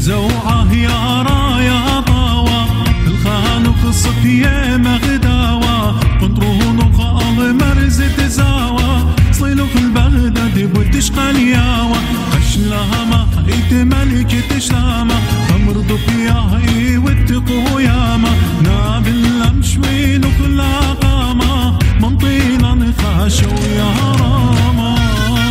زوعه يا رايا ضاوى الخانق الصفية مغداوى قنطرونق مرز تزاوى صيلوك البغداد بوتشقى الياوى خشلامة ايت ملك تشلامة امرضو فيها اي واتقو ياما نابل لمشوين وكل قامة منطينا نخاشو يا راما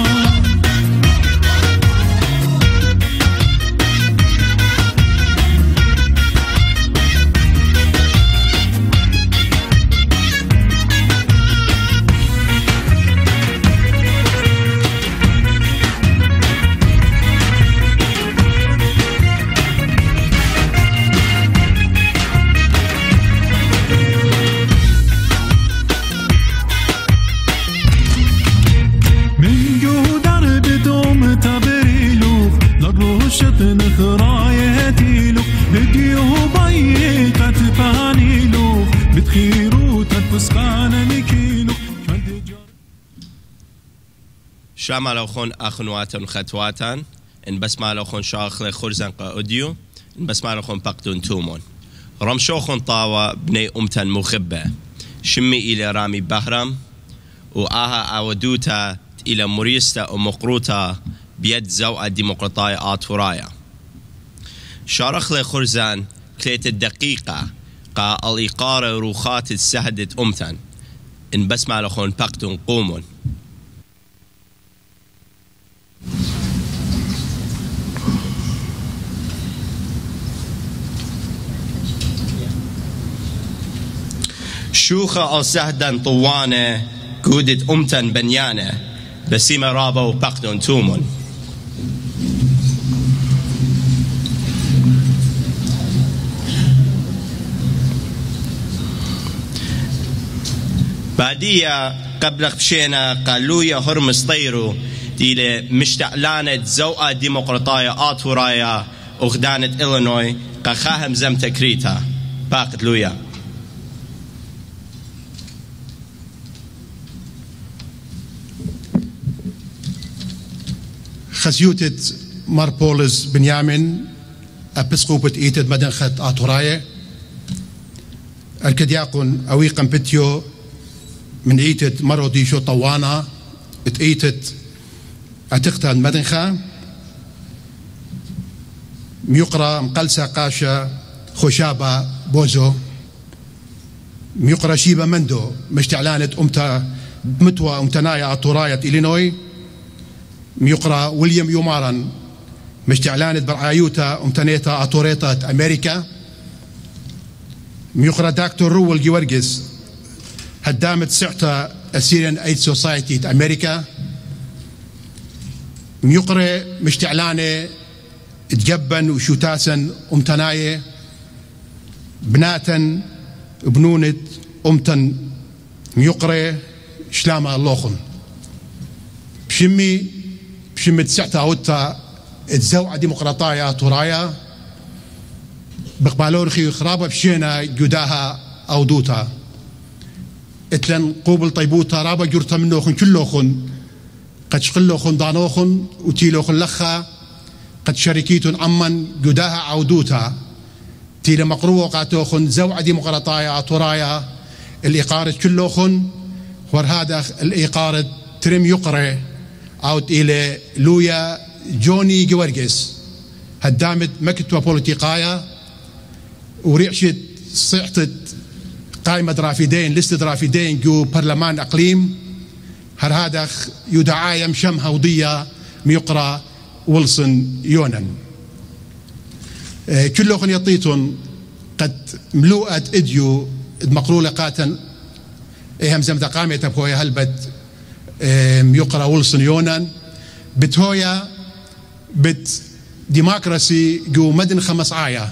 نخرايتيلو هديو ضيقة فانيلو بتخيرو تتفسقان نكيلو شامل أخون أخنواتن خطواتن إن بسمع أخون شاخل خرزن قاوديو إن بسمع أخون بقدون تومون رمشوخون طاوة بني أمتن مخبة شمي إلى رامي بهرم وآها أودوتا إلى مريستا ومقروتا بيد زوء ديمقراطية آتورايا شارخ لخرزان كليت الدقيقة قا الإقارة روخات السهدة أمتن إن بسمع لخون بقتون قومون شوخة السهدة طوانة قودة أمتن بنيانة بسيمة رابا وبقتون تومون بعدية قبل خبشينا قالويا هرمس طيرو ديلي مشتعلانة زوء ديمقراطية آتورايا أخدانة إلينوي قاخاهم زم تكريتا باقت لويا خزيوتة ماربولز بنيامين أبسقوبة إيتد مدنخت آتورايا الكدياقون أويقا بتيو من إيتت مرو ديشو طوانا إيتت أتقتا مدنخا ميقرا مقلسا قاشا خشابة بوزو ميقرا شيبا مندو مشتعلانة أمتا متوى أمتنايا أطوراية إلينوي ميقرا ويليام يومارن مشتعلانة برعايوتا أمتنيتا أطوريتا أمريكا ميقرا دكتور روول جيورجيس هدامت سعتا السيريان ايد سوسايتي أمريكا ميقرا مشتعلانة تجبن وشوتاسن أمتناية بناتا بنونة أمتن ميقرا شلاما اللوخن بشمي تسعتا وتا تزوع ديمقراطية تورايا بقبالور خي خرابة بشينا جداها أو دوتا اتلن قوبل طيبوتا رابا جرتا منوخن كلوخن قد شقلوخن دانوخن وتيلوخن لخا قد شركيتون عمن جداها عودوتا تيلا مقروة قاتوخن زوع ديمقراطية تورايا الإقارة كلوخن ورهذا الإقارة ترم يقرأ أوت إلى لويا جوني جورجيس هدامت مكتوى بوليتيقايا وريعشت صيحتت قائمة رافدين لست رافدين جو برلمان أقليم هذا يدعى يمشمها وضية ميقرأ ويلسون يونان كلهم يطيتون قد ملوءت إديو مقرولة قاتن إهم زمد قامة تبهويا هلبت يقرأ ويلسون يونان بتهويا بت ديمقراسي جو مدن 5 آية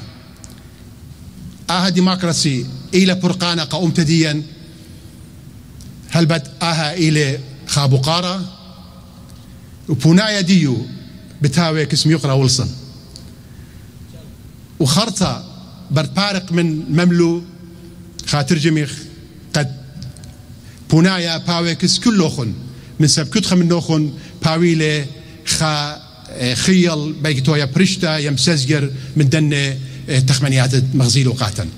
ديمقراسي إلى برقانة قوم تديا هلبت إلى خابقارة وبنايا ديو بتاوي كسم يقرأ ويلسون وخرطة بربارق من مملو خاطر جميخ قد بنايا باويكس كلوخن من سبكتخ من نوخن باويلة خا خيل بيكتويا برشتا يمسزجر من دن تخمنيات مغزيل وقاتا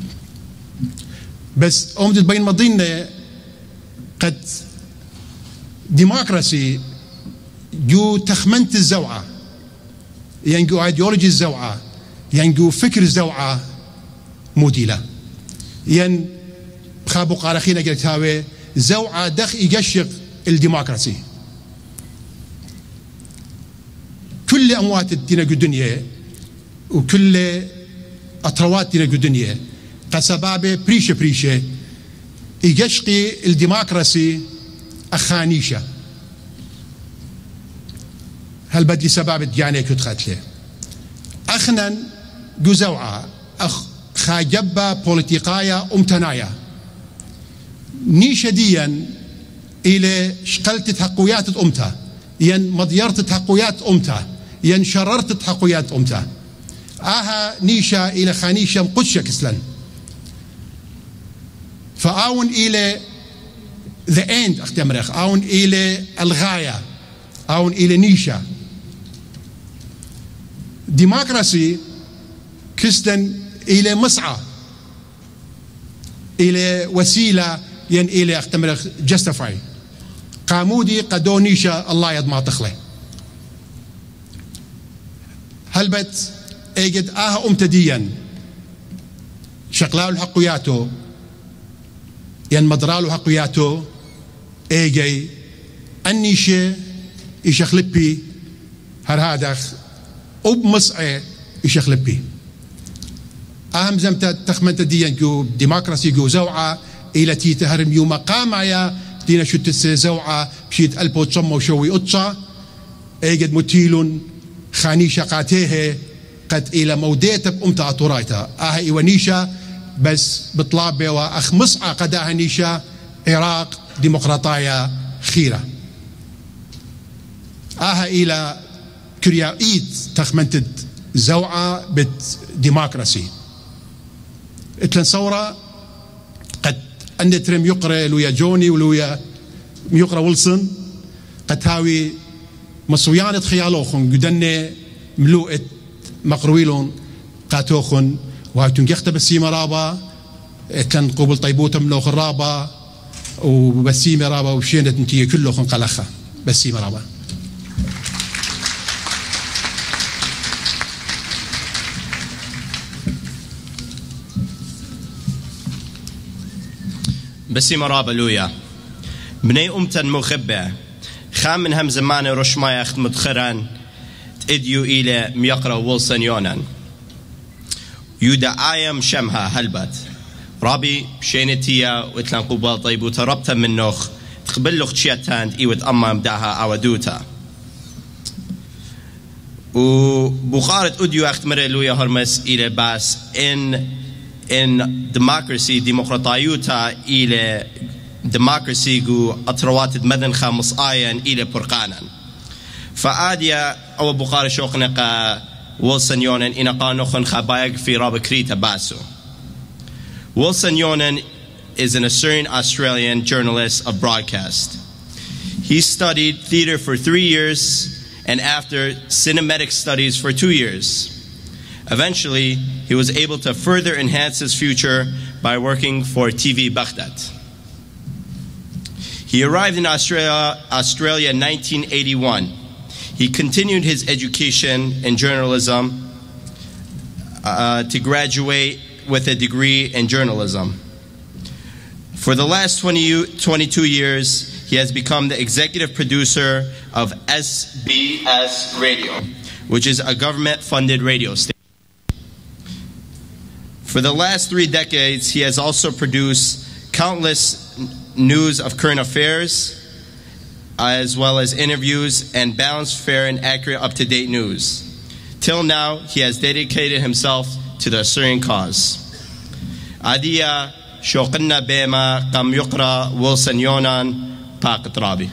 بس أمدت بين مضين قد ديمقراطي جو تخمنت الزوعة ينجو ايديولوجي الزوعة ينجو فكر الزوعة موديلة ين خابو قارخينا قلت هاوي زوعة دخ يقشق الديمقراطي كل أموات الدين الدنيا وكل أطروات الدين الدنيا قسبابة بريشة يقشقي الديمقراطي أخانيشة هل بدي سبب يعني كتقتله أخنا جزوعة خاجبة بوليتيقايا أمتنايا نيشديا إلى شقلت تحقويات أمتا ين مضيرت تحقويات أمتا ين شررت تحقويات أمتا آها نيشا إلى خانيشا مقدشة كسلن فآون إلى the end أختمرخ آون إلى الغاية آون إلى نيشا ديمقراطي كسلن إلى مسعى إلى وسيلة ين إلى أختمرخ justify قامودي قدو نيشا الله يضمع تخله هلبت اجد امتديا شقلاو الحقياتو ين مدرالو حقياتو اجي النيشه يشخلبي هرهادخ وبمصعي يشخلبي اهم زمت تخمنت ديا جو ديمقراطي جو زوعه الى تي تهرم يوم قامايا دينا شت زوعه بشيت البو تصم وشوي قطشه اجد متيلون خاني شقاتيه قد الى موديت بامتا طرايتا اها ونيشا بس بطلابه واخ مصعى قداها نيشا عراق ديمقراطيه خيره اها الى كريايت تخمنتد زوعه بالديمقراطي اتلن ثوره قد أن ترم يقرأ لويا جوني ولويا يقرأ ويلسون قد هاوي مصويانة خيالوخن قدني ملوءة مقرويلون قاتوخن وهاوتون يختب السيمة رابا كان قبل طيبوتا ملوخ الرابا وبسيمة رابا وشينة انتي كلوخن قلخة بسيمة رابا بسي مرابا لويا بني أمتا مخبة خام من هم زمان رشما يخت مدخران تأديو إلى ميقرا ويلسون يونان يودا آيام شمها هلبت رابي شينتيا وإتلان قبال طيبو تربتا من نوخ تقبل لخ تشياتان إيوت أما مداها أودوتا وبخارة أديو أخت مرة لويا هرمس إلى باس in democracy ديمقراطيوتا إلى democracy جو أطروات مدن خامس آيان إلى برقانا فآديا أو بخارة شوقنا ويلسون يونان إن قانوخن خبايق في راب كريتا باسو Wilson Yonan is an Assyrian Australian journalist of broadcast. He studied theater for 3 years and after cinematic studies for 2 years. Eventually, he was able to further enhance his future by working for TV Baghdad. He arrived in Australia in 1981. He continued his education in journalism to graduate with a degree in journalism. For the last 22 years, he has become the executive producer of SBS Radio, which is a government-funded radio station. For the last 3 decades, he has also produced countless news of current affairs, as well as interviews and balanced, fair, and accurate, up-to-date news. Till now, he has dedicated himself to the Assyrian cause. Adia شوقنا بما قام يقرأ ويلسون يونان باق ترابي.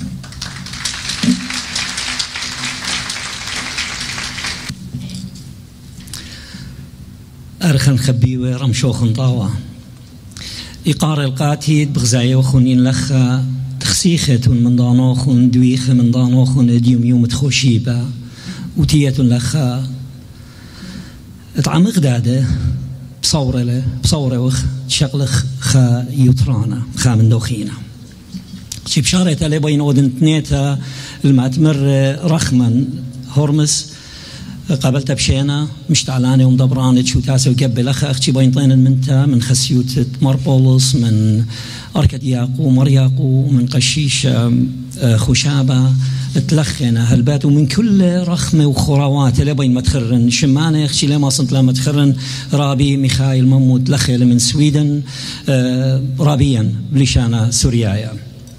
أرخن خبيوي رمشوخن طاوة إقار القاتيد بغزايا وخونين لخا تخسيخة من دانوخن دويخة من دانوخن ديوم يوم تخوشيبا وتية لخا اتعم غداده بصورة وخ شغلخ خا يطرانا خا من دوخينا شي بشارة اللي بين ودن تنيتا المعتمر رخما هرمس قابلت بشينا مش تعلاني ومدبراني شو تاسي وقبل أختي بين طين منتا من خسيوت مربولس من أركدياقو مرياقو من قشيش خشابة تلخنا هالبات ومن كل رخمة وخراوات اللي بين متخرن شمانة أختي لما صنت لما تخرن رابي ميخائيل ممود لخيل من سويدن رابيا بليشانا سوريايا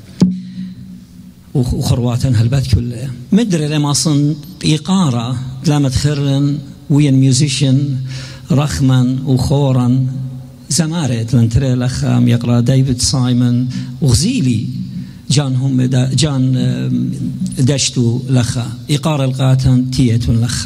وخرواتن هالبات كله مدري لما صنت إيقارة لما تخرن وين ميوزيشن رخما وخورا زمارت لنتري لخام يقرأ ديفيد سايمون وغزيلي جان دشتو لخا إيقار القاتن تية لخا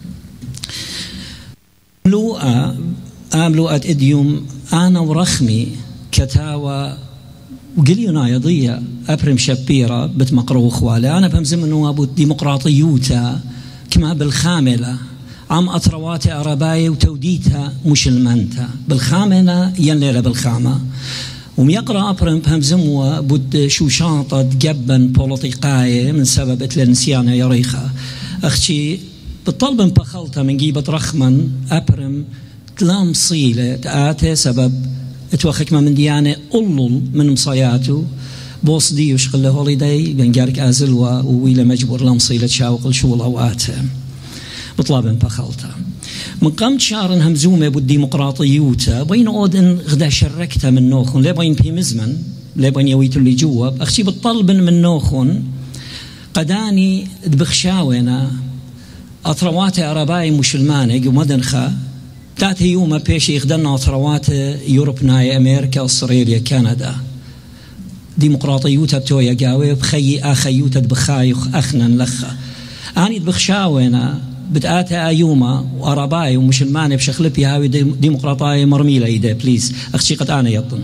ملوءة إديوم أنا ورخمي كتاوى وقلينا يضيع أبرم شبيرة بتمقرو خوالي أنا بهمزم أنه أبو ديمقراطيوتا كما بالخاملة عم أطرواتي أرباي وتوديتها مشلمنتا بالخامنة ينليلة بالخامة وميقرأ أبرم بهمزم بود شو شاطة جبا بوليتيقاية من سبب النسيانة يريخة أختي بالطلب بخلطة من جيبة رخما أبرم تلام صيلة تآتي سبب اتوخك ما من ديانة أولول من مصياته بوص دي وشغل له هوليداي بنجارك أزلوا وويلة مجبور لمصيلة شاوق شو الأوقات بطلب بخلطة من قمت شارن همزومة بالديمقراطيوتا بين أودن غدا شركتها من نوخن لا بين بيمزمن لا بين يويتو اللي جواب أختي بالطلب من نوخن قداني دبخشاونا أطرواتي أرباي مشلمانة ومدنخا تاتي يوم بيش يخدنا أطروات يوروبناي أمريكا أستراليا كندا ديمقراطيوتا بتويا قاوي بخي أخيوتا بخايخ أخنا لخا أني بخشاونا بتآتي أيوما وأرباي ومشلماني بشخلبي هاوي ديمقراطاي مرميلة إيدا بليز أختي قد أنا يطن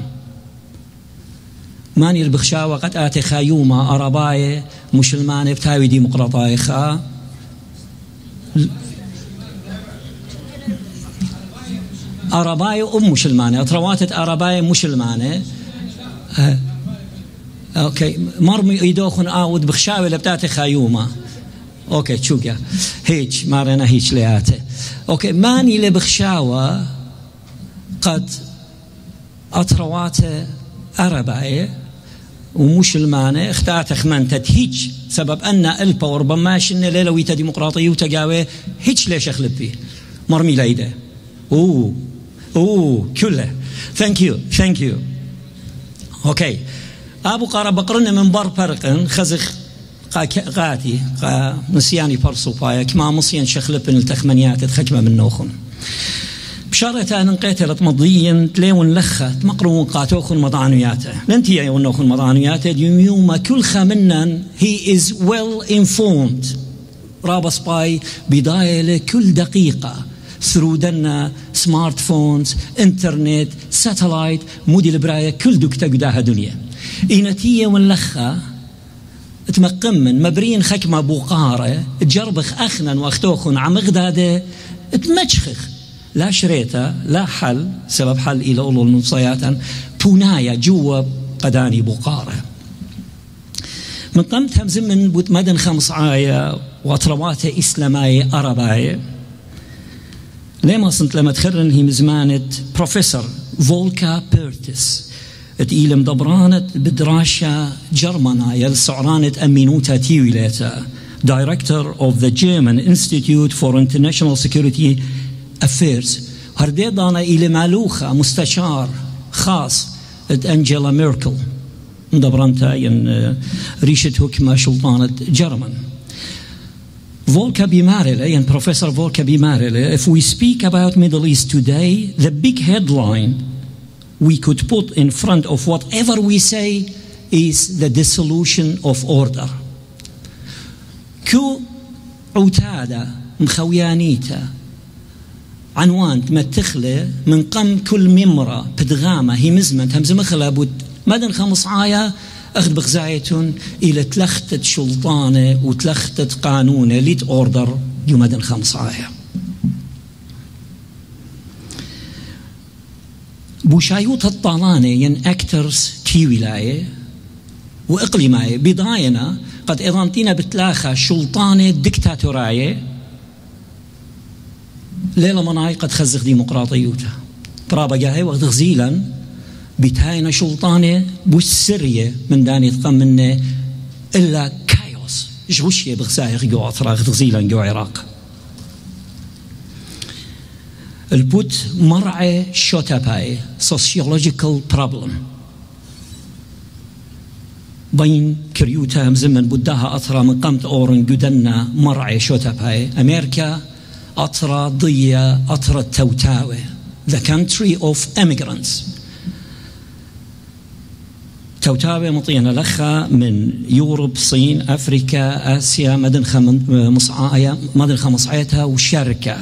ماني البخشاوة قد آتي خايوما أرباي مشلماني بتاوي ديمقراطاي خا أرباي مشلمانة أطرواتت أرباي مشلمانة أوكي مرمي يدوخن آود بخشاوي لبتاتي خايوما أوكي تشوكا هيك مارنا هيك لياته أوكي ماني لبخشاوة قد أطرواتي أرباي ومشلمانة اختارت خمنتت هيك سبب أن ألبا وربما شن ليلويتا ديمقراطية وتقاوي هيك ليش أخلبي مرمي ليدا كله ثانك يو اوكي ابو قاره بقرنا من بر فرقن خزخ قاتي نسياني فرصو بايا كما مصين شخلبن التخمنيات تخجمه من نوخن بشارة أن قتلت مضيا تليون لخة مقرون قاتوخن مضانياته لنتي يونوخن مضانياته يوم كل خمنا he is well informed رابص باي بداية كل دقيقة through دنا سمارت فونز انترنت ساتلايت مودي البراية كل دكتا قداها دنيا إنتية ونلخة تمقمن مبرين خكمة بوقارة تجربخ أخنا واختوخن عم غدادة تمجخخ لا شريتا لا حل سبب حل إلى أولو المنصياتا بونايا جوا قداني بوقارة من قمت همزم من بوت مدن 5 آية وأطروات إسلامية أرباية لما صنت لما تخرن هي مزمانة بروفيسور فولكا بيرتس تقيل مدبرانة بدراشة جرمنا يلسعرانة أمينوتا تيويلاتا Director of the German Institute for International Security Affairs هرديدانا إلى مالوخة مستشار خاص أنجيلا ميركل مدبرانتا ين ريشة حكمة سلطانة جرمن Volker Bimarele and Professor Volker Bimarele, if we speak about Middle East today, the big headline we could put in front of whatever we say is the dissolution of order. كو عتادة مخويانيتا عنوان تمتخلة من قم كل ممرة بدغامة هي مزمت همز مخلة بود مدن 5 آية أخذ بغزايتون إلى تلختت سلطانة وتلختت قانونة ليت أوردر جمدن خمسعايا بوشايوت الطالانة ين أكترز كي ولاية وإقليماية بضاينا قد إضانتينا بتلاخى شلطانة ديكتاتوراية ليلة مناي قد خزق ديمقراطيوتها برابا جاهي وغزيلا بتاينا شلطانة بوسرية من داني تقمنا إلا كايوس جوشية بغزايق جو أطراق غزيلا جو عراق البوت مرعي شوتاباي sociological problem بين كريوتا مزمن بداها أطرا من قمت أورن جدنا مرعي شوتاباي أمريكا أطرا ضية أطرا توتاوي the country of immigrants توتاوي مطينا لخا من يوروب الصين أفريكا آسيا مدنخة مصعيتها وشركة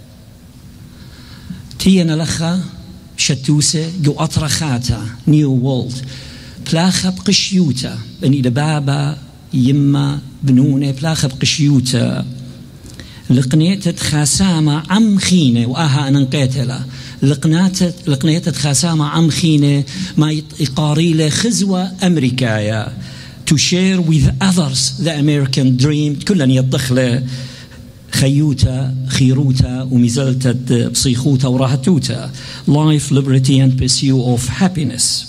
تينا لخا شتوسة جو أطرخاتا نيو وولد بلاخة بقشيوتا بني دبابة يما بنونة بلاخة بقشيوتا لقنيتة خاسامة عم خينة وآها أنا نقيتلا لقنيتة خاسامة عم خينة ما يقاريله خزوة أمريكايا to share with others the American dream كلن يضخله خيوتا خيروتا ومزلتة بصيخوتا وراهتوتا life, liberty and pursuit of happiness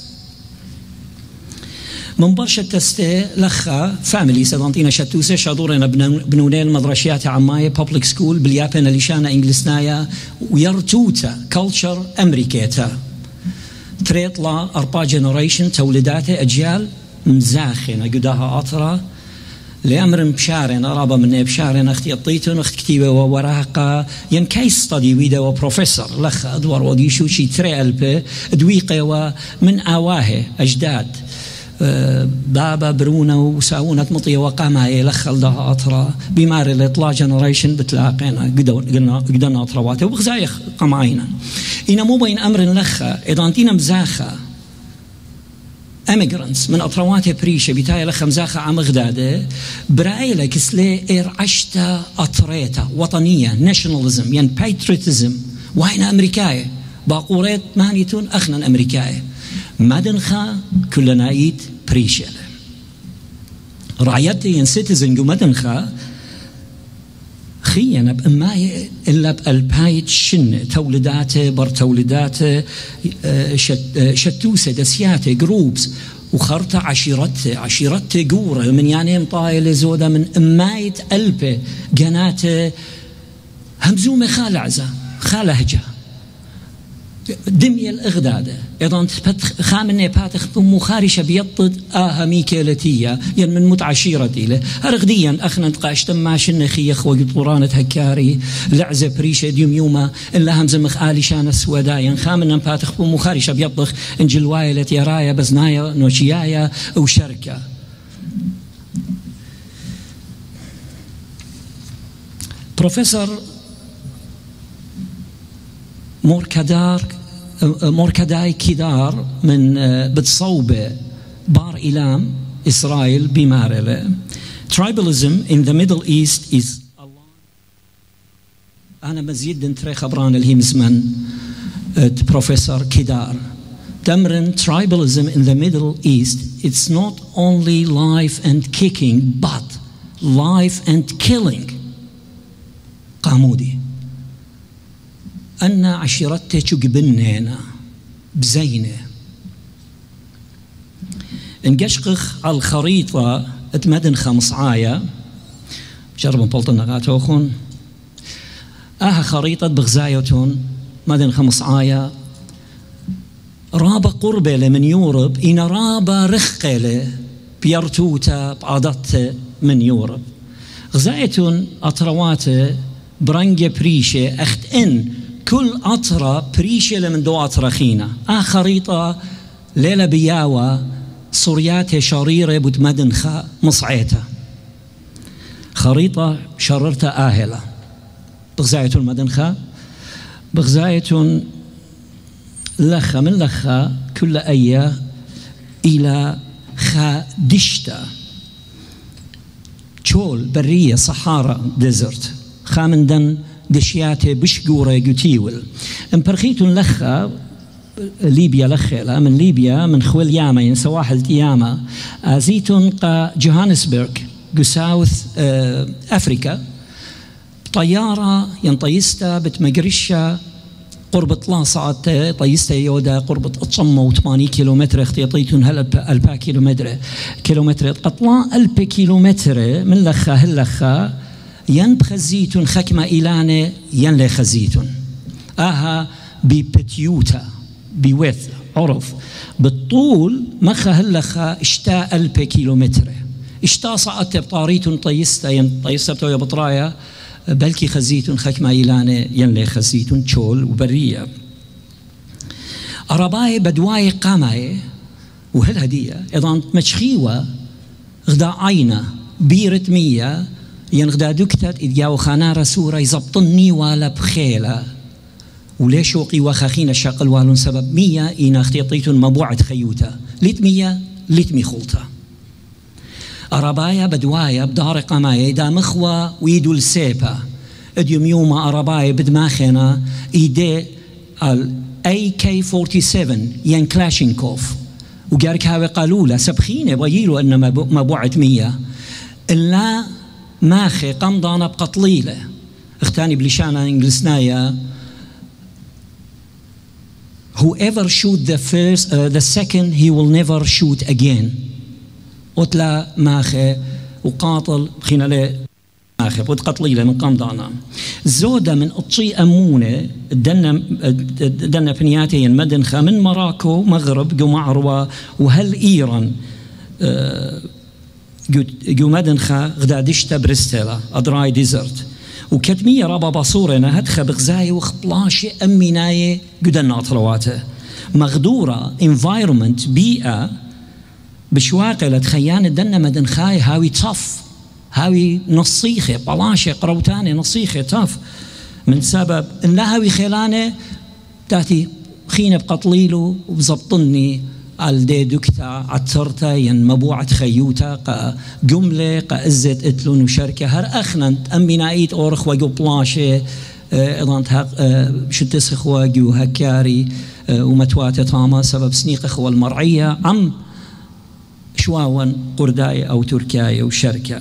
من برشة تستي لخا فاميلي سدانتينا شتوسة شادورنا بنونين مدرشيات عماية public school باليابان اللي شانا إنجلسنايا ويرتوتا culture أمريكيتا تريطلا أربع جنريشن تولداته أجيال مزاخنة قداها أطرا لأمر بشارين أرابا من بشارين أختي الطيتون أخت كتيبة ووراقة ين كيس ستادي ويدا وبروفيسور لخ أدوار وديشو شي تري ألبي دويقة ومن آواه أجداد بابا برونا وساونا مطية وقامها يلخل ده أطرا بمار الإطلاع جنريشن بتلاقينا قدنا أطرواته وبغزايخ قمعينا إنا مو بين أمر لخا إذا أنتينا مزاخة immigrants من أطروات بريشة بتاعي لخم زاخة عم غدادة برأيلة كسلي إير عشتا أطريتا وطنية nationalism يعني patriotism وين أمريكاية باقوريت مانيتون أخنا أمريكاية مدنخا كلنا إيد بريشة رعيتي ين citizen جو مدنخا خينا بأماي إلا بألبايت شن تولداته برتولداته شتوسة دسياته جروبس وخرطة عشيرته جورة من يعني مطايلة زودة من أمايت ألبة جناته همزومة خالعزة خالهجة دمية الإغدادة إذا خامنة باتخ مخارشة بيطد ميكالتية ين من متعشيرتي له أرغديا أخنا نتقاش تماش النخيخ وقطورانة هكاري لعزة بريشة ديوم يوما إلا همزة مخالي شان السودايا خامنة باتخ مخارشة بيطخ انجلوايلة يرايا بزنايا نوشيايا وشركة بروفيسور موركداي كيدار من بتصوبة بار إيلام إسرائيل بمارلة Tribalism in the Middle East is أنا مزيد انتري خبران الهيمزمن بروفيسور كيدار تمرن Tribalism in the Middle East it's not only life and kicking but life and killing قامودي أن عشيرته جبننا بزينة انقشقخ على الخريطة اتمدن خمسعايا جربوا بلطنا غاتوخون خريطة بغزايتون مدن خمسعايا رابا قربة من يوروب إن رابا رخقلة بيرتوتا بعضت من يوروب غزايتون أطرواته برنجة بريشة أخت إن كل أطرة بريشة لمن دو أطرخينا خريطة ليلة بياوة صوريات شريرة بتمدنخة مصعيتها خريطة شررتها آهلة بغزاية المدنخة بغزاية لخة من لخة كل أية إلى خادشتا شول برية صحارى ديزرت خامندن دشياته بشقورة قتيول امبرخيتون لخا ليبيا لخيلا من ليبيا من خويل ياما ينسواحل ياما ازيتون قا جوهانسبرغ قو ساوث افريكا طيارة ينطيستا بتمقرشة قرب طلاصات طيستا يودا قرب تصمو 80 كيلومتر اختيطيتون هل 1000 كيلومتر قطلا 1000 كيلومتر من لخا هاللخا ين بخزيتون خكمة إيلانة ين لي خزيتون آها ببتيوتا بويث عرض بالطول مخا هاللخا اشتا 1000 كيلومتر اشتا صعدت بطاريتون طيستا ين طيستا بتويا بطرايا بلكي خزيتون خكمة إيلانة ين لي خزيتون تشول وبرية أرباي بدواي قاماي وهالهدية إذا مشخيوة غدا عينة بيرت مية ينغدا دكتت إذ جاو خانارة سورة يزبطني ولا بخيلة وليش وقي وخاخين شاقل والون سبب مية إنا اختيطيتون مبوعة خيوتا ليت مية ليت مي خلطة أربايا بدوايا بدار قمايا دا مخوة ويدو السيبا اديوم يوما أربايا بدماخنا إيدي AK-47 ين كلاشينكوف وقارك هاوي قالولا سبخينة بغيلو أن مبوعة مية إلا ماخي قمضانا بقطليلة اختاني بلشانا انجلسنايا whoever shoot the second he will never shoot again قتلا ماخي وقاطل خينا لي ماخي وتقطليلة من قمضانا زودة من اطشي أمونة دنا بنياتي مدنخة من مراكو مغرب جو معروة وهل إيران جو مدنخة غدادشتا بريستيلا أدراي ديزرت وكتمية رابا باصورنا هدخة بغزاية وخبلاشي أميناية قدنا أطرواته مغدورة environment بيئة بشواقة لتخيان الدنا مدنخاي هاوي طف هاوي نصيخة بلاشة قروتاني نصيخة طف من سبب إن هاوي خيلانة تاتي خينة بقطليلو وبزبطني الدي دكتا عطرتا ين مبوعة خيوتا قا جملة قا إزت إتلون وشركة هر أخننت أمينايت أورخ وجو بلاشة إضانت شتسخ وجو هكاري ومتواتة طاما سبب سنيق إخوة المرعية عم شواون قرداية أو تركيا وشركة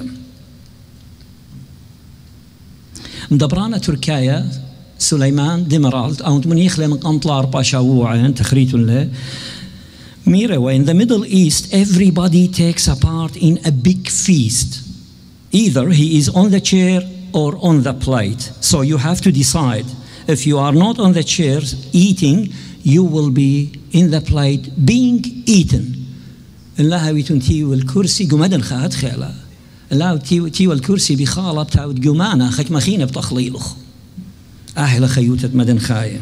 مدبرانا تركيا سليمان ديمرالد أو تمنيخ من قنطلار باشاووعا تخريتون له Mirawa, in the Middle East, everybody takes a part in a big feast. Either he is on the chair or on the plate. So you have to decide. If you are not on the chair eating, you will be in the plate being eaten. الله ويتنتي والكرسي قمدن خات خيلا. الله تي والكرسي بخالة بتاعود جمانة خك مخينة بتخليلخ. أهل خيوتة مدن خاية.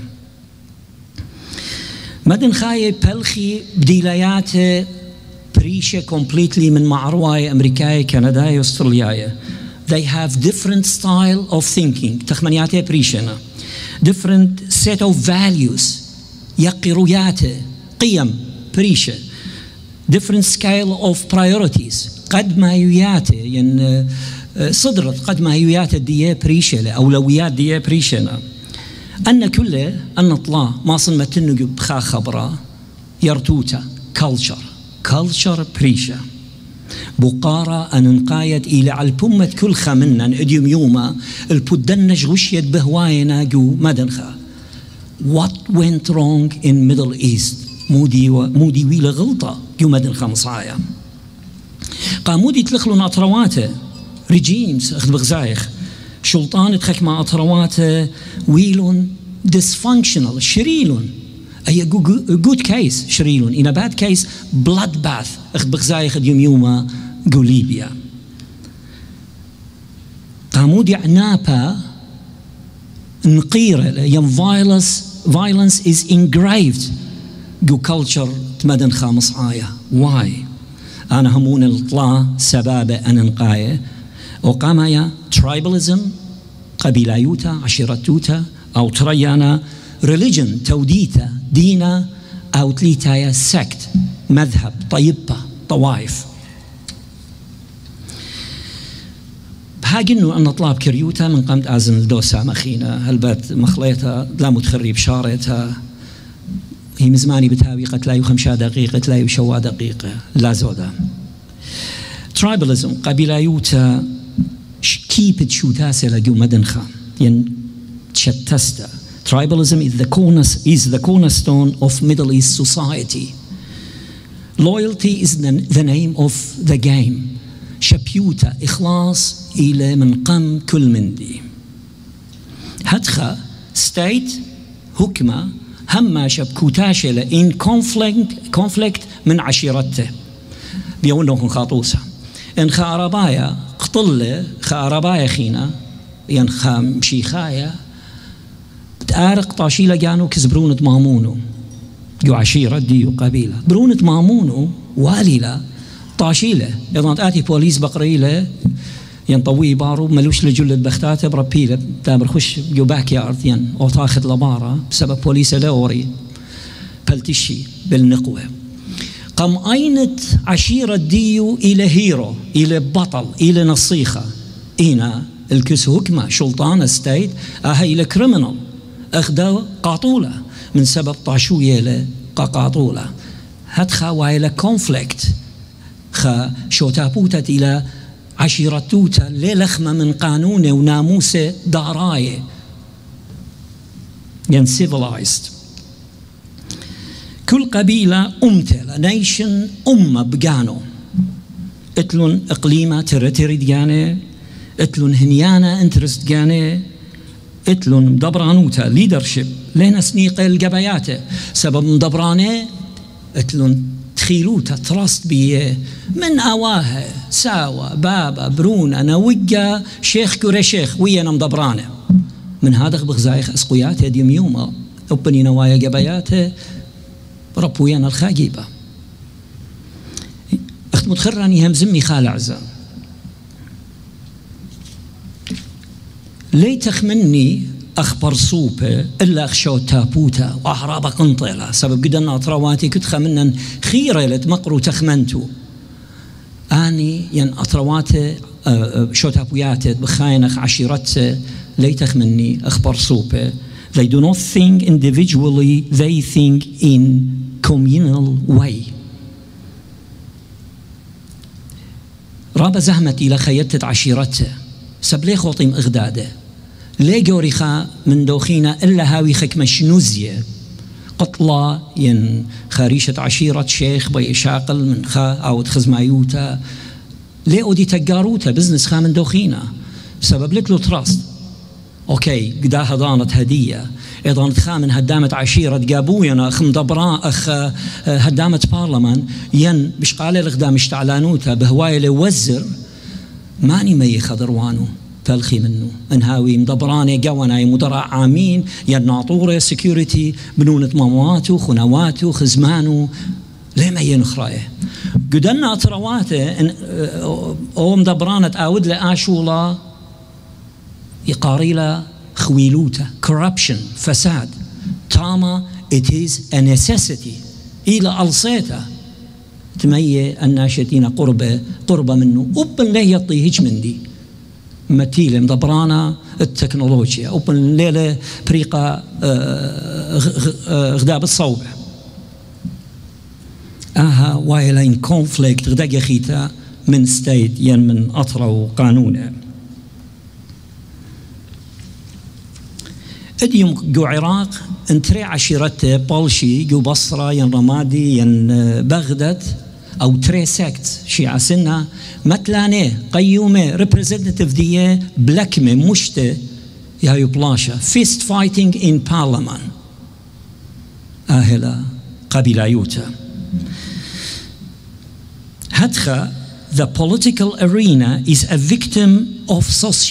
مدن خاية بلخي بديلايات بريشة completely من معرواي أمريكاي كنداي أسترالياي. They have different style of thinking. تخمنياته بريشنا. Different set of values. يقروياته قيم بريشة. Different scale of priorities. قد ما يوياته ين صدرت قد ما يوياته دي بريشة أولويات دي بريشنا. أن كله أن طلا ما صنمت النجو بخا خبرة يرتوتا culture بريشة بقارة أن نقايد إلى على البمة كل خمنا إديوم يوما البدنج غشيت بهواينا جو مدنخا what went wrong in Middle East مودي ويل غلطة جو مدنخا مصايا قامودي تلخلو ناطرواته ريجيمز أخذ بغزايخ شلطان تخك مع أطرواته ويلون dysfunctional شريلون أي good case شريلون in a bad case bloodbath أخذ بغزايخ اليوم يوما جو ليبيا قامودي عنابا نقيرة يم violence is engraved جو culture تمدن خامس عاية why أنا همون الطلاع سبابة أنا نقاية وقامايا tribalism قبيلايوتا عشيرتوتا أو تريانا religion توديتا دينا أو تليتايا sect مذهب طيبة طوائف هاجنو أن طلاب كريوتا من قمت أزن الدوسة مخينا هلبات مخليتها لا متخري بشارتها هي مزماني بتاوي قتلاي وخمشة دقيقة تلاي وشوا دقيقة لا زودا. Tribalism قبيلايوتا كيبت شوتاسة لجو مدنخا ين تشتستا. Tribalism is the cornerstone of Middle East society. Loyalty is the name of the game. شبيوتا إخلاص إلى من قم كل من دي. هدخا state حكمة هما شبكوتاشة in conflict من عشيرته. بيقولون خاطوسة. إن خاربايا قتلة خاربايا خينا ين خام شيخايا تارق طاشيلة جانو كزبرونة مامونو جو عشيرة ديو قبيلة برونة مامونو واليلا طاشيلة إذا تأتي بوليس بقريلة ينطوي بارو ملوش لجلة بختاته بربيلة تامر خش جو باك يارد ين أو تاخذ لبارة بسبب بوليس لاوري بلتشي بالنقوة قم أينت عشيرة ديو إلى هيرو إلى بطل إلى نصيخة إينا الكس هكمة شلطان ستيت أهي إلى كريمنال أخذوا قاطولة من سبب طاشوية له قاطولة هتخا وإلى كونفليكت خا شوتابوتت إلى عشيرتوتا للخمة من قانونه وناموسه داراية ين civilized. كل قبيلة أمتلة نيشن أمة بقانو اتلون إقليمة تريتري ديانة اتلون هنيانا انترست ديانة اتلون مدبرانوتا ليدرشيب لين سنيقة القباياته سبب مدبرانه اتلون تخيلوتا تراست بيه من أواها ساوى بابا برونا نوجة شيخ كوري شيخ ويانا مدبرانه من هذا بغزايخ أسقياته ديم يوما أبني نوايا قباياته ربويانا الخاجيبة أخت متخراني هم زمي خال عزام ليتخ مني أخبر صوبة إلا أخشو تابوتا وأحرابة قنطلة سبب قدنا أطرواتي كتخ منن خيرة لتمقرو تخمنتو أني ين أطرواتي شو تابوياتي بخاينخ عشيرتي ليتخ مني أخبر صوبة. They do not think individually, they think in communal way. رابا زهمت إلى خيتت عشيرته سبلي خوطيم إغداده لي جوريخا من دوخينا إلا هاوي خك مشنوزية قطلة ين خاريشة عشيرة شيخ بي شاقل من خا أو تخزمايوتا لي أودي تجاروتا بزنس خا من دوخينا سبب لك له تراست أوكي قداها ضانت هدية إذا نتخا من هدامة عشيرة جابوينا أخ مدبران أخ هدامة بارلمان ين بشقالة الغدام اشتعلانوتا بهواية لوزر ماني مي خضروانو فالخي منه انهاوي مدبراني قوانا مدراء عامين ين ناطورة سكيورتي بنونة مامواتو خنواتو خزمانو ليه ما ينخرايه قدنا أطرواته أو مدبرانة أود لآشولا يقاريلا خويلوتا corruption فساد تاما it is a necessity إلى ألصيتا تمية الناشتين قربة منه أبن ليه يطيهج من دي متيلة مدبرانا التكنولوجيا أبن ليلة بريقة غداب الصوبة آها وايلين كونفليكت غدا يخيتا من ستيت ين من أطرا وقانونه اديم جو عراق انتري عشيرته بالشي جو بصرة ين رمادي ين بغداد او تري سكت شيعة سنة متلانه قيومه ريبريزنتيف ديه بلكمه مشته يا بلاشا فيست فايتنج ان بارلمان اهلا قبيلايوتا هدخا the political arena is a victim of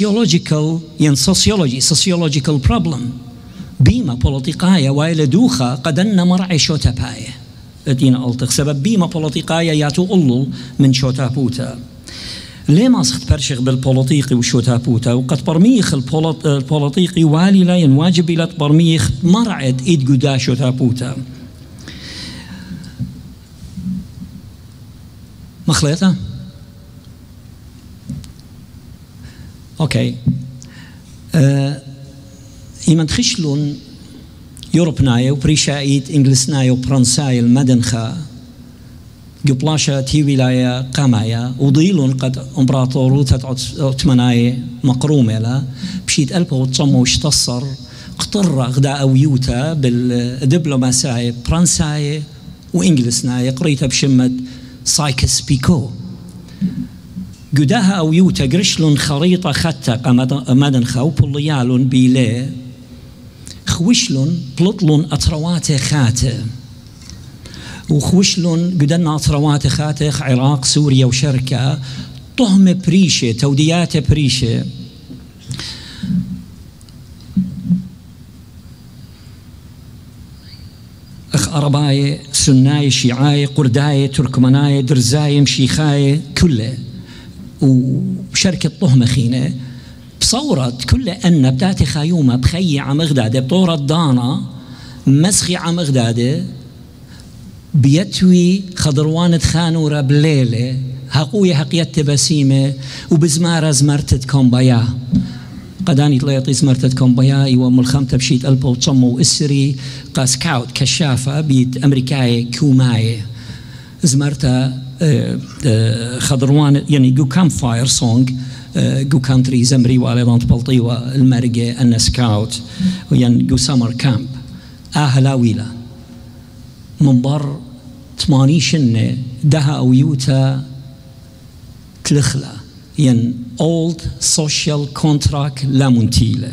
sociological problem بيما بوليتيقايا وايلا دوخا قدنا مرعي شوتا باية ادينا ألتق سبب بيما بوليتيقايا ياتو ألل من شوتا بوتا ليه ما سخت برشغ بالبوليتيقي وشوتا بوتا وقد برميخ البوليتيقي والي لا ينواجب إلى برميخ مرعد إيد قدا شوتا بوتا مخليتا اوكي إيمان تخشلون يوروبناي وبريشايت إنجلسناي وبرنساي المدنخا قبلاشا تي ولاية قامايا وضيلون قد امبراطورو تمناي مقرومة لا بشيت ألبا وتصمو وشتصر اقتر غداء ويوتا بالدبلوماساي برنساي وإنجلسناي قريتها بشمة سايكس بيكو قداها أو يوتا قرشلون خريطة خطة مدنخا وبوليالون بيلي خوشلون بلطلون أطروات خاته وخوشلون قدنا أطروات خاته عراق سوريا وشركة طهم بريشة توديات بريشة أخ أرباي سناي شيعاي قرداي تركماناي درزاي مشيخاي كله وشركة طهم خينة بصورت كل أن بتاتي خيومة بخي عم غدادة بطورة دانا مسخي عم غدادة بيتوي خضروانة خانورة بليلة هقوية حقيت بسيمة وبزمارة زمرتت كومبايا قداني طليطي زمرتت كومبايا ايوه ملخمتة بشيت ألبا وتصمو اسري قاسكاوت كشافة بيت أمريكاي كوماي زمرتها خضروانة يعني جو كام فاير سونج جو كانتري زمري واليضان تبلطي والمرقة أن سكاوت وين جو سامر كامب هلاويلا منبر 80 شنة دها أو يوتا تلخلا ين old social contract لا منتيلة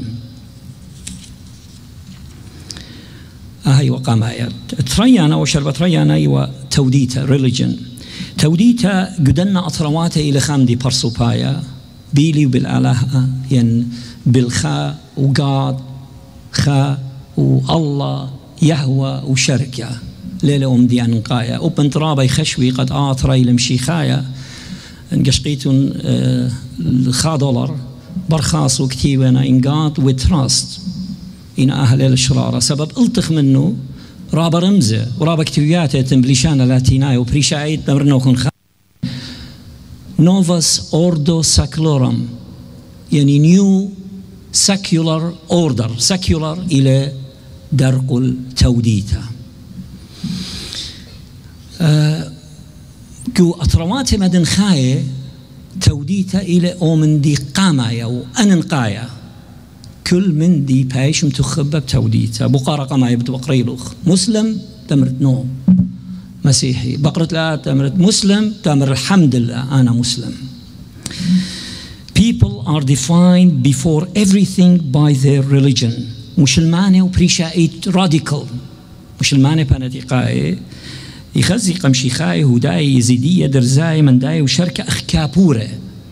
هاي وقامايا تريانا وشربت ريانا ايوا توديتا religion توديتا قدنا أطرواتها إلى خامدي برسوبايا بيلي وبالآلهة ين بالخاء وقاد خاء والله يهوى وشركة ليلة أمدي أنقايا وبن ترابي خشوي قد آطري لمشيخايا انقشقيتون $5 برخاص وكتيبنا إن قاد وتراست إن أهل الشرارة سبب التخ منه رابا رمزة ورابا كتوياته تنبليشانا لاتيناي وبريشايد بمرنوكن نوفاس أوردو ساكلورم يعني نيو ساكيولار أوردر ساكيولار إلى درق التوديتا كو أطروات مدن خاية توديتا إلى أومن دي قامايا وأننقايا كل من دي بايش متخبى بتوديتا بقارة قمايا بتبقريلوخ مسلم تمرت نو مسيحي بقرة لا تمرت مسلم تمر الحمد لله أنا مسلم People are defined before everything by their religion مسلمانة وبريشايت راديكال مسلمانة بانتقائي يخزي قمشيخاي هداي يزيدية درزاي من داي وشركة أخكابورة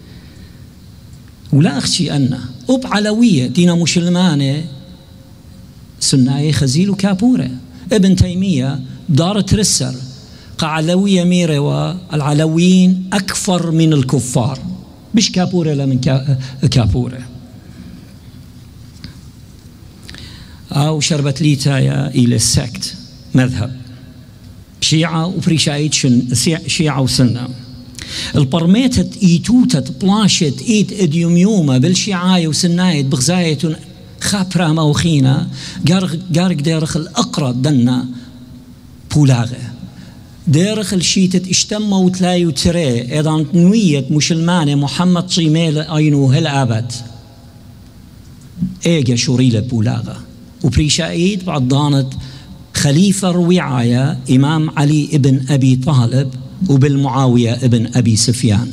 ولا أخشي أنا أب علوية دينا مسلمانة سناي خزيل وكابورة ابن تيمية دار ترسر قعلوية ميرة والعلويين أكثر من الكفار مش كابورة لا من كابورة أو شربت ليتايا إلى السكت مذهب شيعة وبريشايت شيعة وسنة البرميتت إيتوتت بلاشت إيت إديوميوما بالشيعاية وسنايت بغزاية خابرة موخينة قارق ديرخ الأقرى دنا بولاغة ديرخ الشيتت اشتموا وتلايو تري ايضا نوية مسلمانة محمد صيميل اينو هالابد ايجا شوريلة بولاغة وبريشايد بعد ضانت خليفة رويعايا إمام علي ابن أبي طالب وبالمعاوية ابن أبي سفيان